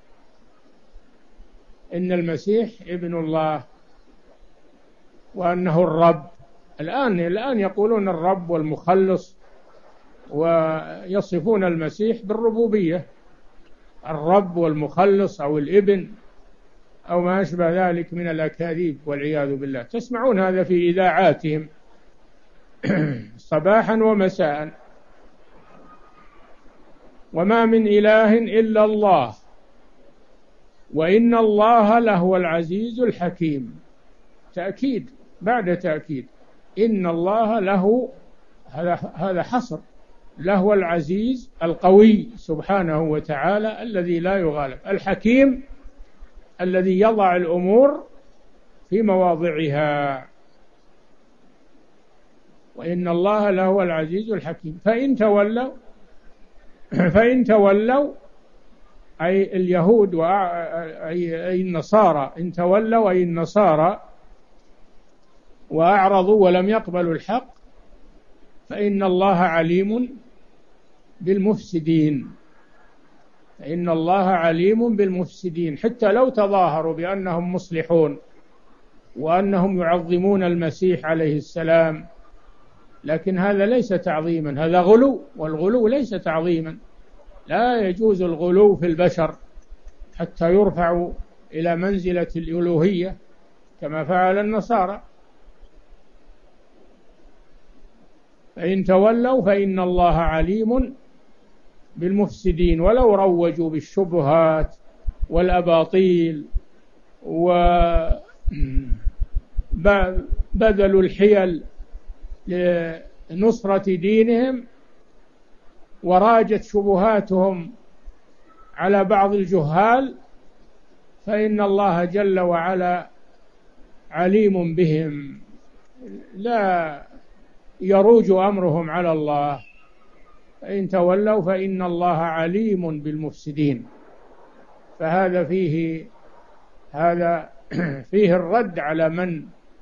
إن المسيح ابن الله وأنه الرب. الآن يقولون الرب والمخلص، ويصفون المسيح بالربوبية، الرب والمخلص أو الابن أو ما أشبه ذلك من الأكاذيب والعياذ بالله. تسمعون هذا في إذاعاتهم صباحا ومساء. وما من إله إلا الله وإن الله لهو العزيز الحكيم. تأكيد بعد تأكيد، إن الله له، هذا حصر، لهو العزيز القوي سبحانه وتعالى الذي لا يغالب، الحكيم الذي يضع الأمور في مواضعها، وإن الله لهو العزيز الحكيم. فإن تولوا أي اليهود أي النصارى، إن تولوا أي النصارى وأعرضوا ولم يقبلوا الحق، فإن الله عليم بالمفسدين. فإن الله عليم بالمفسدين، حتى لو تظاهروا بأنهم مصلحون وأنهم يعظمون المسيح عليه السلام، لكن هذا ليس تعظيما، هذا غلو، والغلو ليس تعظيما. لا يجوز الغلو في البشر حتى يرفعوا إلى منزلة الألوهية كما فعل النصارى. فإن تولوا فإن الله عليم بالمفسدين، ولو روجوا بالشبهات والأباطيل وبذلوا الحيل لنصرة دينهم، وراجت شبهاتهم على بعض الجهال، فإن الله جل وعلا عليم بهم، لا يروج أمرهم على الله. فإن تولوا فإن الله عليم بالمفسدين. فهذا فيه الرد على من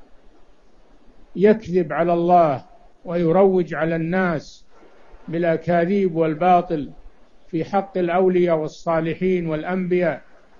يكذب على الله ويروج على الناس بالأكاذيب والباطل في حق الأولياء والصالحين والأنبياء،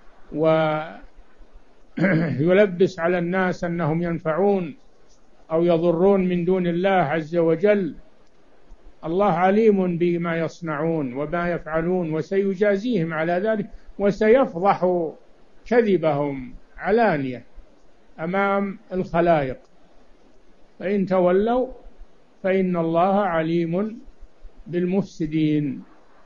ويلبس على الناس أنهم ينفعون أو يضرون من دون الله عز وجل. الله عليم بما يصنعون وما يفعلون، وسيجازيهم على ذلك، وسيفضح كذبهم علانية أمام الخلائق. فإن تولوا فإن الله عليم بالمفسدين.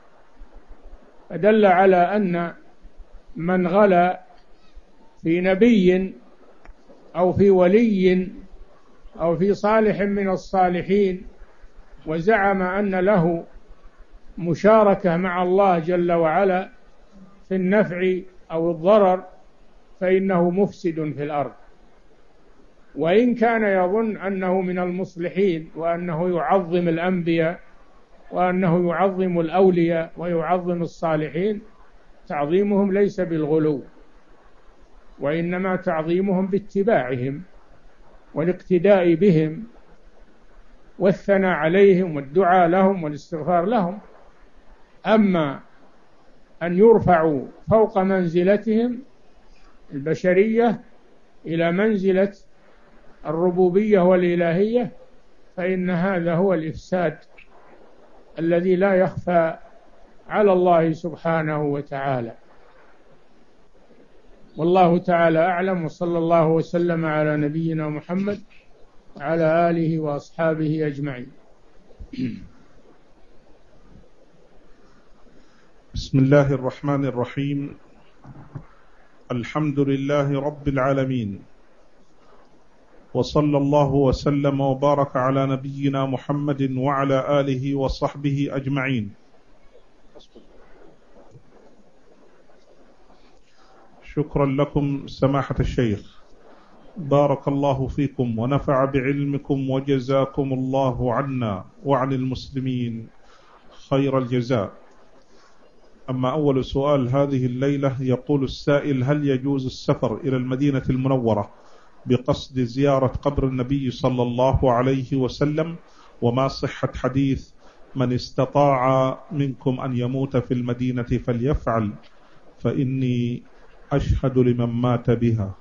فدل على أن من غلا في نبي أو في ولي أو في صالح من الصالحين وزعم أن له مشاركة مع الله جل وعلا في النفع أو الضرر، فإنه مفسد في الأرض. وإن كان يظن أنه من المصلحين وأنه يعظم الأنبياء وأنه يعظم الأولياء ويعظم الصالحين، تعظيمهم ليس بالغلو، وإنما تعظيمهم باتباعهم والاقتداء بهم والثناء عليهم والدعاء لهم والاستغفار لهم. أما أن يرفعوا فوق منزلتهم البشرية إلى منزلة الربوبية والإلهية، فإن هذا هو الإفساد الذي لا يخفى على الله سبحانه وتعالى. والله تعالى أعلم، وصلى الله وسلم على نبينا محمد وعلى آله وأصحابه أجمعين. بسم الله الرحمن الرحيم. الحمد لله رب العالمين، وصلى الله وسلم وبارك على نبينا محمد وعلى آله وصحبه أجمعين. شكرا لكم سماحة الشيخ، بارك الله فيكم ونفع بعلمكم وجزاكم الله عنا وعن المسلمين خير الجزاء. أما أول سؤال هذه الليلة، يقول السائل: هل يجوز السفر إلى المدينة المنورة بقصد زيارة قبر النبي صلى الله عليه وسلم؟ وما صحة حديث من استطاع منكم أن يموت في المدينة فليفعل فإني أشهد لمن مات بها؟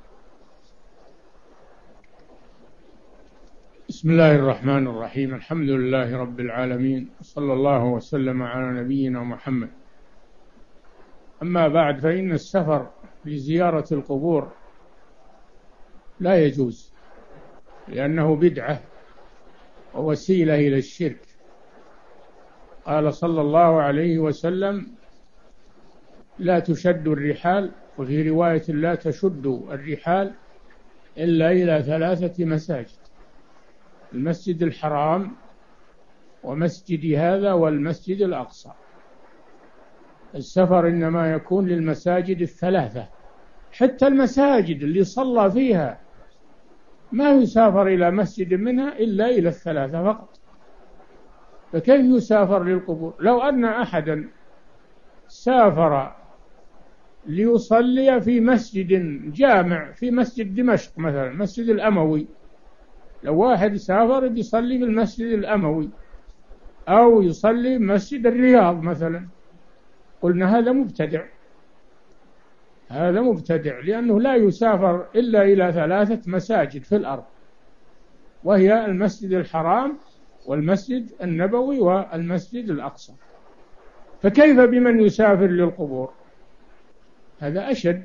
بسم الله الرحمن الرحيم. الحمد لله رب العالمين، صلى الله وسلم على نبينا محمد. أما بعد، فإن السفر لزيارة القبور لا يجوز، لأنه بدعة ووسيلة إلى الشرك. قال صلى الله عليه وسلم: لا تشد الرحال، وفي رواية: لا تشد الرحال إلا إلى 3 مساجد: المسجد الحرام، ومسجد هذا، والمسجد الأقصى. السفر إنما يكون للمساجد 3. حتى المساجد اللي صلى فيها ما يسافر إلى مسجد منها إلا إلى 3 فقط، فكيف يسافر للقبور؟ لو أن أحدا سافر ليصلي في مسجد جامع، في مسجد دمشق مثلا، مسجد الأموي، لو واحد سافر يصلي بالمسجد الأموي أو يصلي بمسجد الرياض مثلا، قلنا هذا مبتدع، هذا مبتدع، لأنه لا يسافر إلا إلى 3 مساجد في الأرض، وهي المسجد الحرام، والمسجد النبوي، والمسجد الأقصى. فكيف بمن يسافر للقبور؟ هذا أشد،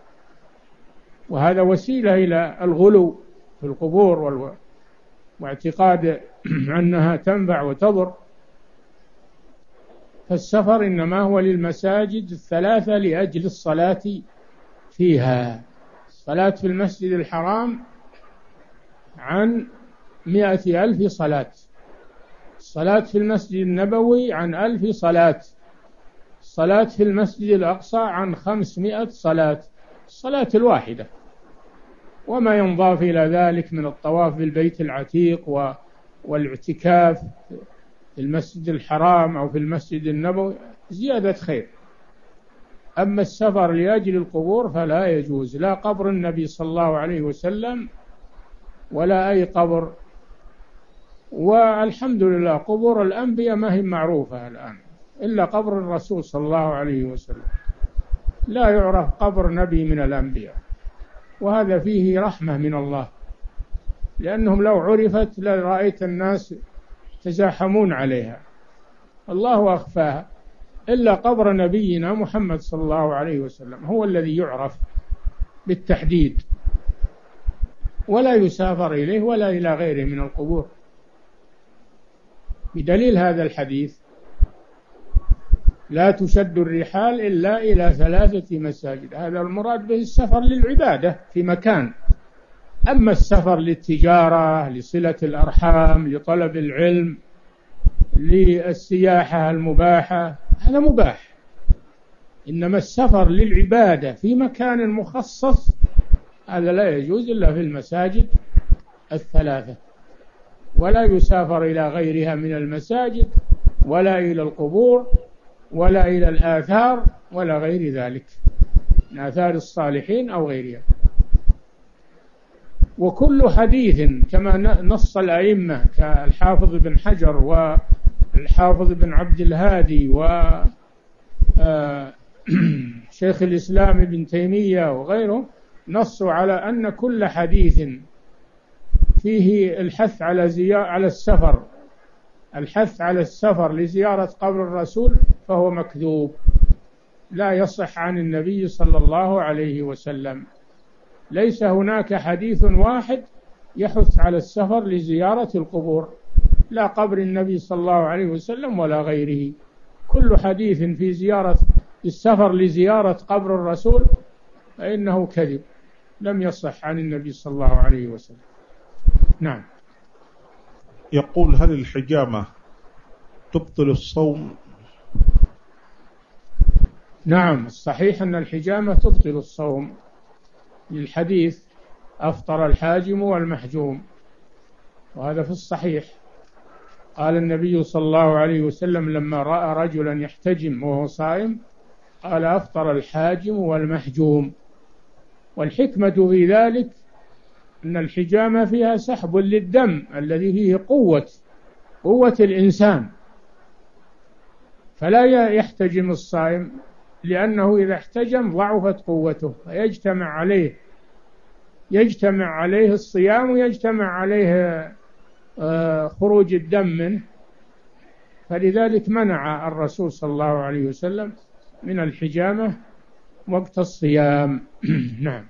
وهذا وسيلة إلى الغلو في القبور واعتقاد أنها تنفع وتضر. فالسفر إنما هو للمساجد 3 لأجل الصلاة فيها. الصلاة في المسجد الحرام عن 100,000 صلاة، الصلاة في المسجد النبوي عن 1000 صلاة، الصلاة في المسجد الأقصى عن 500 صلاة، الصلاة الواحدة، وما ينضاف إلى ذلك من الطواف بالبيت العتيق والاعتكاف في المسجد الحرام أو في المسجد النبوي زيادة خير. أما السفر لأجل القبور فلا يجوز، لا قبر النبي صلى الله عليه وسلم ولا أي قبر. والحمد لله قبور الأنبياء ما هي معروفة الآن إلا قبر الرسول صلى الله عليه وسلم، لا يعرف قبر نبي من الأنبياء، وهذا فيه رحمة من الله، لأنهم لو عرفت لرأيت الناس تزاحمون عليها، الله أخفاها. إلا قبر نبينا محمد صلى الله عليه وسلم هو الذي يعرف بالتحديد، ولا يسافر إليه ولا إلى غيره من القبور، بدليل هذا الحديث: لا تشد الرحال إلا إلى 3 مساجد. هذا المراد به السفر للعبادة في مكان. أما السفر للتجارة، لصلة الأرحام، لطلب العلم، للسياحة المباحة، هذا مباح. إنما السفر للعبادة في مكان مخصص هذا لا يجوز إلا في المساجد 3، ولا يسافر إلى غيرها من المساجد، ولا إلى القبور، ولا إلى الآثار، ولا غير ذلك من آثار الصالحين أو غيرها. وكل حديث كما نص الأئمة كالحافظ بن حجر والحافظ بن عبد الهادي وشيخ الإسلام ابن تيمية وغيره، نصوا على أن كل حديث فيه الحث على السفر، الحث على السفر لزيارة قبر الرسول فهو مكذوب، لا يصح عن النبي صلى الله عليه وسلم. ليس هناك حديث واحد يحث على السفر لزيارة القبور، لا قبر النبي صلى الله عليه وسلم ولا غيره. كل حديث في السفر لزيارة قبر الرسول فإنه كذب، لم يصح عن النبي صلى الله عليه وسلم. نعم. يقول: هل الحجامة تبطل الصوم؟ نعم، الصحيح أن الحجامة تبطل الصوم، للحديث أفطر الحاجم والمحجوم، وهذا في الصحيح. قال النبي صلى الله عليه وسلم لما رأى رجلا يحتجم وهو صائم قال أفطر الحاجم والمحجوم. والحكمة في ذلك أن الحجامة فيها سحب للدم الذي فيه قوة الإنسان، فلا يحتجم الصائم، لأنه إذا احتجم ضعفت قوته، يجتمع عليه الصيام ويجتمع عليه خروج الدم منه، فلذلك منع الرسول صلى الله عليه وسلم من الحجامة وقت الصيام. نعم.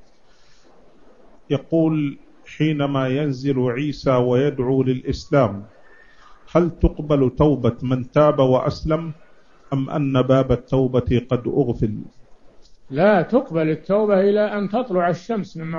يقول: حينما ينزل عيسى ويدعو للإسلام هل تقبل توبة من تاب وأسلم أم أن باب التوبة قد أغفل؟ لا تقبل التوبة إلى أن تطلع الشمس من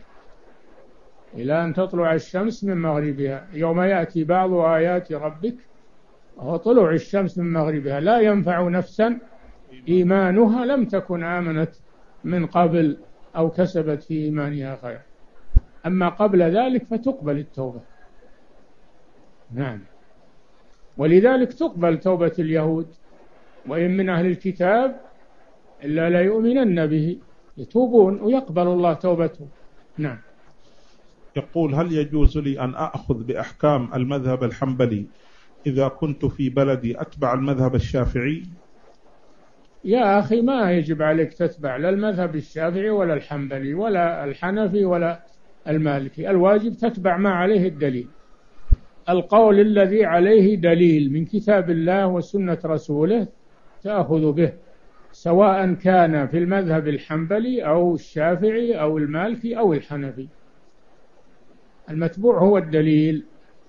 مغربها، يوم يأتي بعض آيات ربك وهو طلوع الشمس من مغربها، لا ينفع نفسا إيمانها لم تكن آمنت من قبل أو كسبت في إيمانها خير، أما قبل ذلك فتقبل التوبة. نعم. ولذلك تقبل توبة اليهود، وإن من أهل الكتاب إلا لا يؤمنن به، يتوبون ويقبل الله توبته. نعم. يقول: هل يجوز لي أن أخذ بأحكام المذهب الحنبلي إذا كنت في بلدي أتبع المذهب الشافعي؟ يا أخي ما يجب عليك تتبع لا المذهب الشافعي ولا الحنبلي ولا الحنفي ولا المالكي، الواجب تتبع ما عليه الدليل، القول الذي عليه دليل من كتاب الله وسنة رسوله تأخذ به، سواء كان في المذهب الحنبلي أو الشافعي أو المالكي أو الحنفي، المتبوع هو الدليل.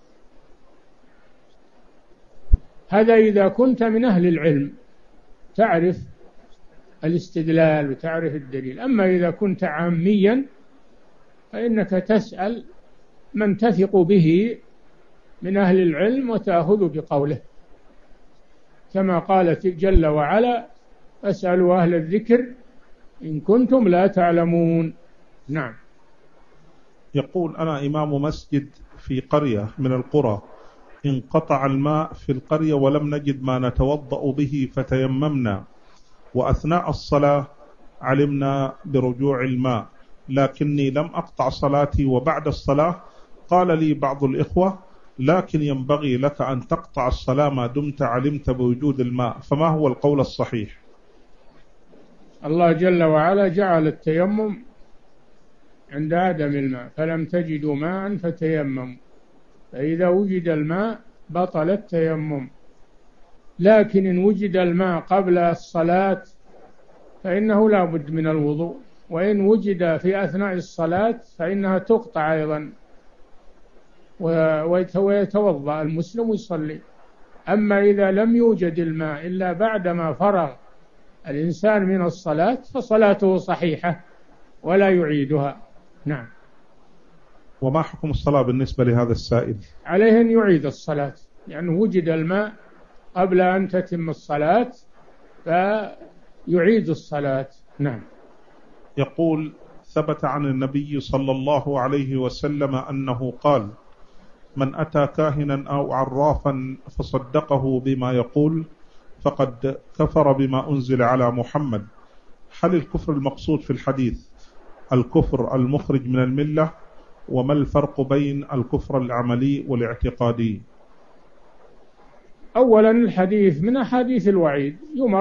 هذا إذا كنت من أهل العلم تعرف الاستدلال وتعرف الدليل، أما إذا كنت عاميا فإنك تسأل من تثق به من أهل العلم وتأخذ بقوله، كما قال جل وعلا: فاسألوا أهل الذكر إن كنتم لا تعلمون. نعم. يقول: أنا إمام مسجد في قرية من القرى، انقطع الماء في القرية ولم نجد ما نتوضأ به فتيممنا، وأثناء الصلاة علمنا برجوع الماء، لكني لم أقطع صلاتي، وبعد الصلاة قال لي بعض الإخوة: لكن ينبغي لك أن تقطع الصلاة ما دمت علمت بوجود الماء، فما هو القول الصحيح؟ الله جل وعلا جعل التيمم عند عدم الماء، فلم تجدوا ماء فتيمموا، فإذا وجد الماء بطل التيمم، لكن إن وجد الماء قبل الصلاة فإنه لا بد من الوضوء، وإن وجد في أثناء الصلاة فإنها تقطع أيضا ويتوضأ المسلم ويصلي. أما إذا لم يوجد الماء إلا بعدما فرغ الإنسان من الصلاة فصلاته صحيحة ولا يعيدها. نعم. وما حكم الصلاة بالنسبة لهذا السائل؟ عليه أن يعيد الصلاة، لأنه وجد الماء قبل أن تتم الصلاة فيعيد الصلاة. نعم. يقول: ثبت عن النبي صلى الله عليه وسلم أنه قال: من أتى كاهنا أو عرافا فصدقه بما يقول فقد كفر بما أنزل على محمد. هل الكفر المقصود في الحديث الكفر المخرج من الملة؟ وما الفرق بين الكفر العملي والاعتقادي؟ أولا الحديث من أحاديث الوعيد،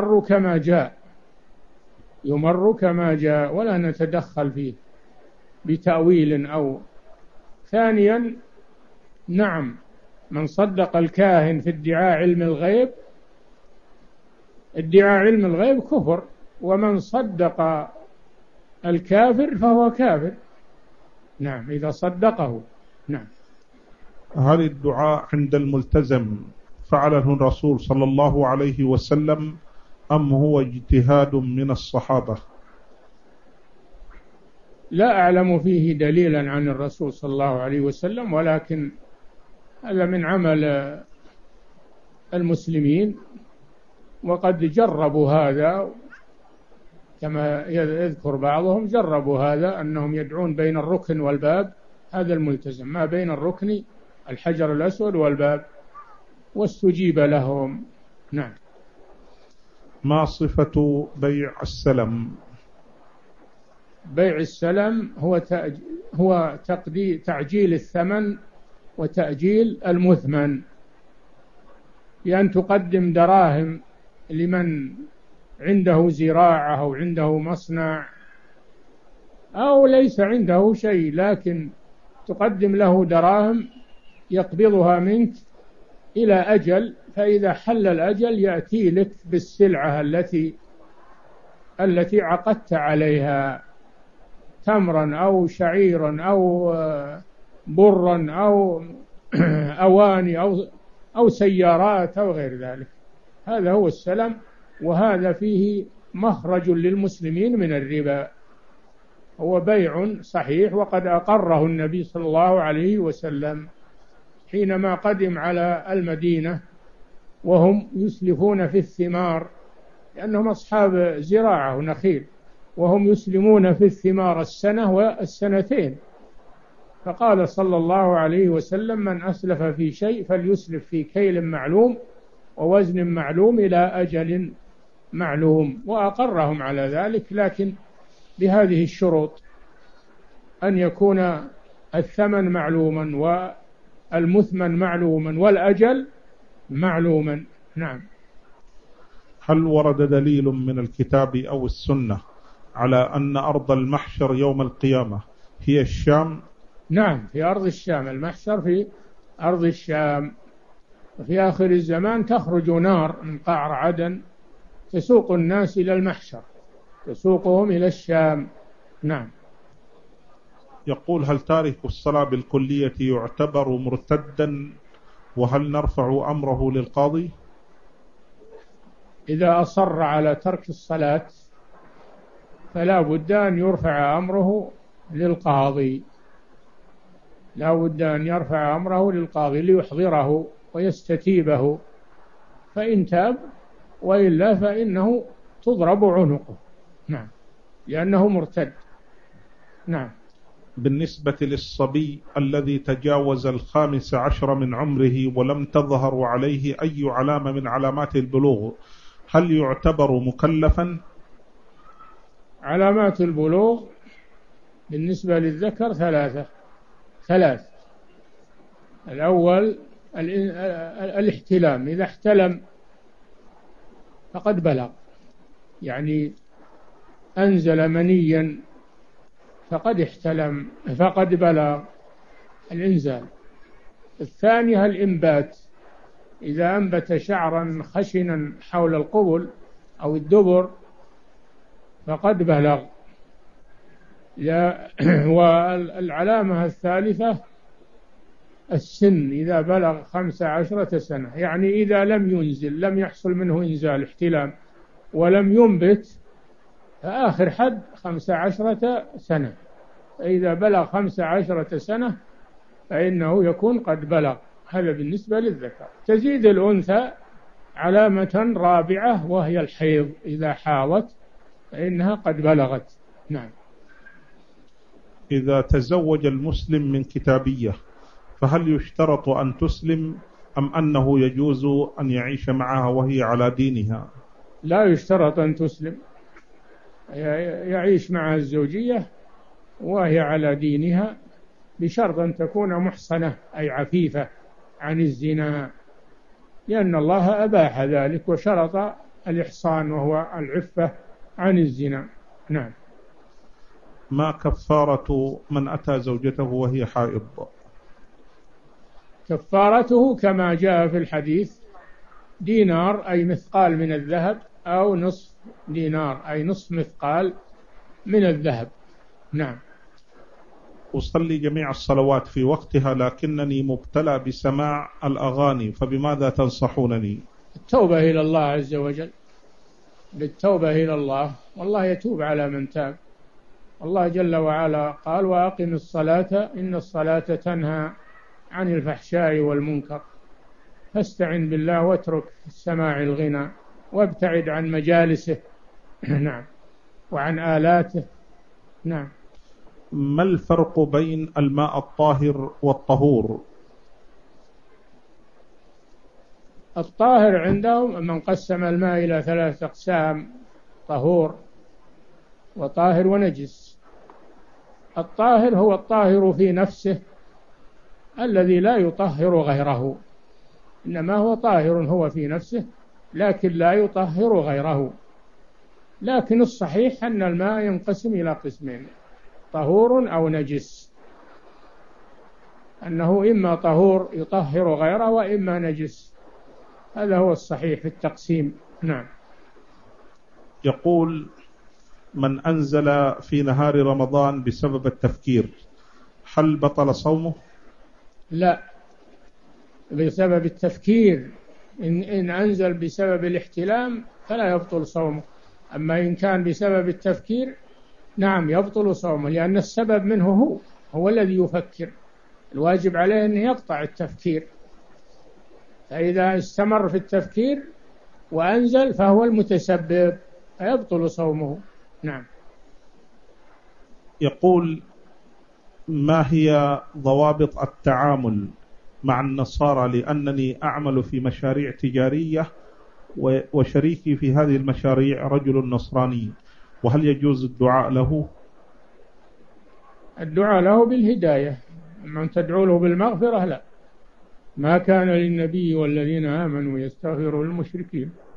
يمر كما جاء ولا نتدخل فيه بتأويل أو. ثانيا نعم، من صدق الكاهن في ادعاء علم الغيب كفر، ومن صدق الكافر فهو كافر. نعم، إذا صدقه. نعم. هل الدعاء عند الملتزم فعله الرسول صلى الله عليه وسلم أم هو اجتهاد من الصحابة؟ لا أعلم فيه دليلا عن الرسول صلى الله عليه وسلم، ولكن هذا من عمل المسلمين، وقد جربوا هذا كما يذكر بعضهم جربوا هذا، أنهم يدعون بين الركن والباب، هذا الملتزم ما بين الركن الحجر الأسود والباب، واستجيب لهم. نعم. ما صفة بيع السلم؟ بيع السلم هو تعجيل الثمن وتأجيل المثمن، بأن تقدم دراهم لمن عنده زراعة أو عنده مصنع أو ليس عنده شيء، لكن تقدم له دراهم يقبضها منك إلى أجل، فإذا حل الأجل يأتي لك بالسلعة التي عقدت عليها، تمرا أو شعيرا أو برا أو أواني أو سيارات أو غير ذلك. هذا هو السلم، وهذا فيه مخرج للمسلمين من الربا، هو بيع صحيح، وقد أقره النبي صلى الله عليه وسلم حينما قدم على المدينة وهم يسلفون في الثمار، لأنهم أصحاب زراعة ونخيل، وهم يسلمون في الثمار السنة والسنتين، فقال صلى الله عليه وسلم: من أسلف في شيء فليسلف في كيل معلوم ووزن معلوم إلى أجل معلوم، وأقرهم على ذلك، لكن بهذه الشروط: أن يكون الثمن معلوما والمثمن معلوما والأجل معلوما. نعم. هل ورد دليل من الكتاب أو السنة على أن أرض المحشر يوم القيامة هي الشام؟ نعم، في أرض الشام، المحشر في أرض الشام. وفي آخر الزمان تخرج نار من قعر عدن تسوق الناس إلى المحشر، تسوقهم إلى الشام. نعم. يقول: هل تارك الصلاة بالكلية يعتبر مرتدا؟ وهل نرفع أمره للقاضي؟ إذا أصر على ترك الصلاة فلا بد أن يرفع أمره للقاضي، لا بد أن يرفع أمره للقاضي ليحضره ويستتيبه، فإن تاب، وإلا فإنه تضرب عنقه. نعم، لأنه مرتد. نعم. بالنسبة للصبي الذي تجاوز 15 من عمره ولم تظهر عليه أي علامة من علامات البلوغ، هل يعتبر مكلفا؟ علامات البلوغ بالنسبة للذكر ثلاث. الأول الاحتلام، إذا احتلم فقد بلغ، يعني أنزل منيا فقد احتلم فقد بلغ الإنزال. الثانية الإنبات، إذا أنبت شعرا خشنا حول القبل أو الدبر فقد بلغ. والعلامة الثالثة السن، إذا بلغ 15 سنة، يعني إذا لم ينزل، لم يحصل منه إنزال احتلام ولم ينبت، فآخر حد 15 سنة. إذا بلغ 15 سنة فإنه يكون قد بلغ. هذا بالنسبة للذكر. تزيد الأنثى علامة رابعة وهي الحيض، إذا حاضت فإنها قد بلغت. نعم. إذا تزوج المسلم من كتابية فهل يشترط أن تسلم أم أنه يجوز أن يعيش معها وهي على دينها؟ لا يشترط أن تسلم، يعيش معها الزوجية وهي على دينها، بشرط أن تكون محصنة أي عفيفة عن الزنا، لأن الله أباح ذلك وشرط الإحصان وهو العفة عن الزنا. نعم. ما كفارة من أتى زوجته وهي حائض؟ كفارته كما جاء في الحديث: دينار أي مثقال من الذهب، أو نصف دينار أي نصف مثقال من الذهب. نعم. أصلي جميع الصلوات في وقتها لكنني مبتلى بسماع الأغاني، فبماذا تنصحونني؟ التوبة إلى الله عز وجل، بالتوبة إلى الله، والله يتوب على من تاب. الله جل وعلا قال: وأقم الصلاة إن الصلاة تنهى عن الفحشاء والمنكر، فاستعن بالله واترك السماع الغنى وابتعد عن مجالسه. نعم. وعن آلاته. نعم. ما الفرق بين الماء الطاهر والطهور؟ الطاهر عندهم من قسم الماء إلى 3 أقسام: طهور وطاهر ونجس. الطاهر هو الطاهر في نفسه الذي لا يطهر غيره، إنما هو طاهر هو في نفسه لكن لا يطهر غيره. لكن الصحيح أن الماء ينقسم إلى قسمين: طهور أو نجس، أنه إما طهور يطهر غيره وإما نجس. هذا هو الصحيح في التقسيم. نعم. يقول: من أنزل في نهار رمضان بسبب التفكير هل بطل صومه؟ لا، بسبب التفكير. إن أنزل بسبب الاحتلام فلا يبطل صومه، أما إن كان بسبب التفكير نعم يبطل صومه، لأن السبب منه هو الذي يفكر. الواجب عليه أن يقطع التفكير، فإذا استمر في التفكير وأنزل فهو المتسبب فيبطل صومه. نعم. يقول: ما هي ضوابط التعامل مع النصارى لأنني أعمل في مشاريع تجارية وشريكي في هذه المشاريع رجل نصراني، وهل يجوز الدعاء له؟ الدعاء له بالهداية، أما أن تدعو له بالمغفرة لا. ما كان للنبي والذين آمنوا يستغفروا للمشركين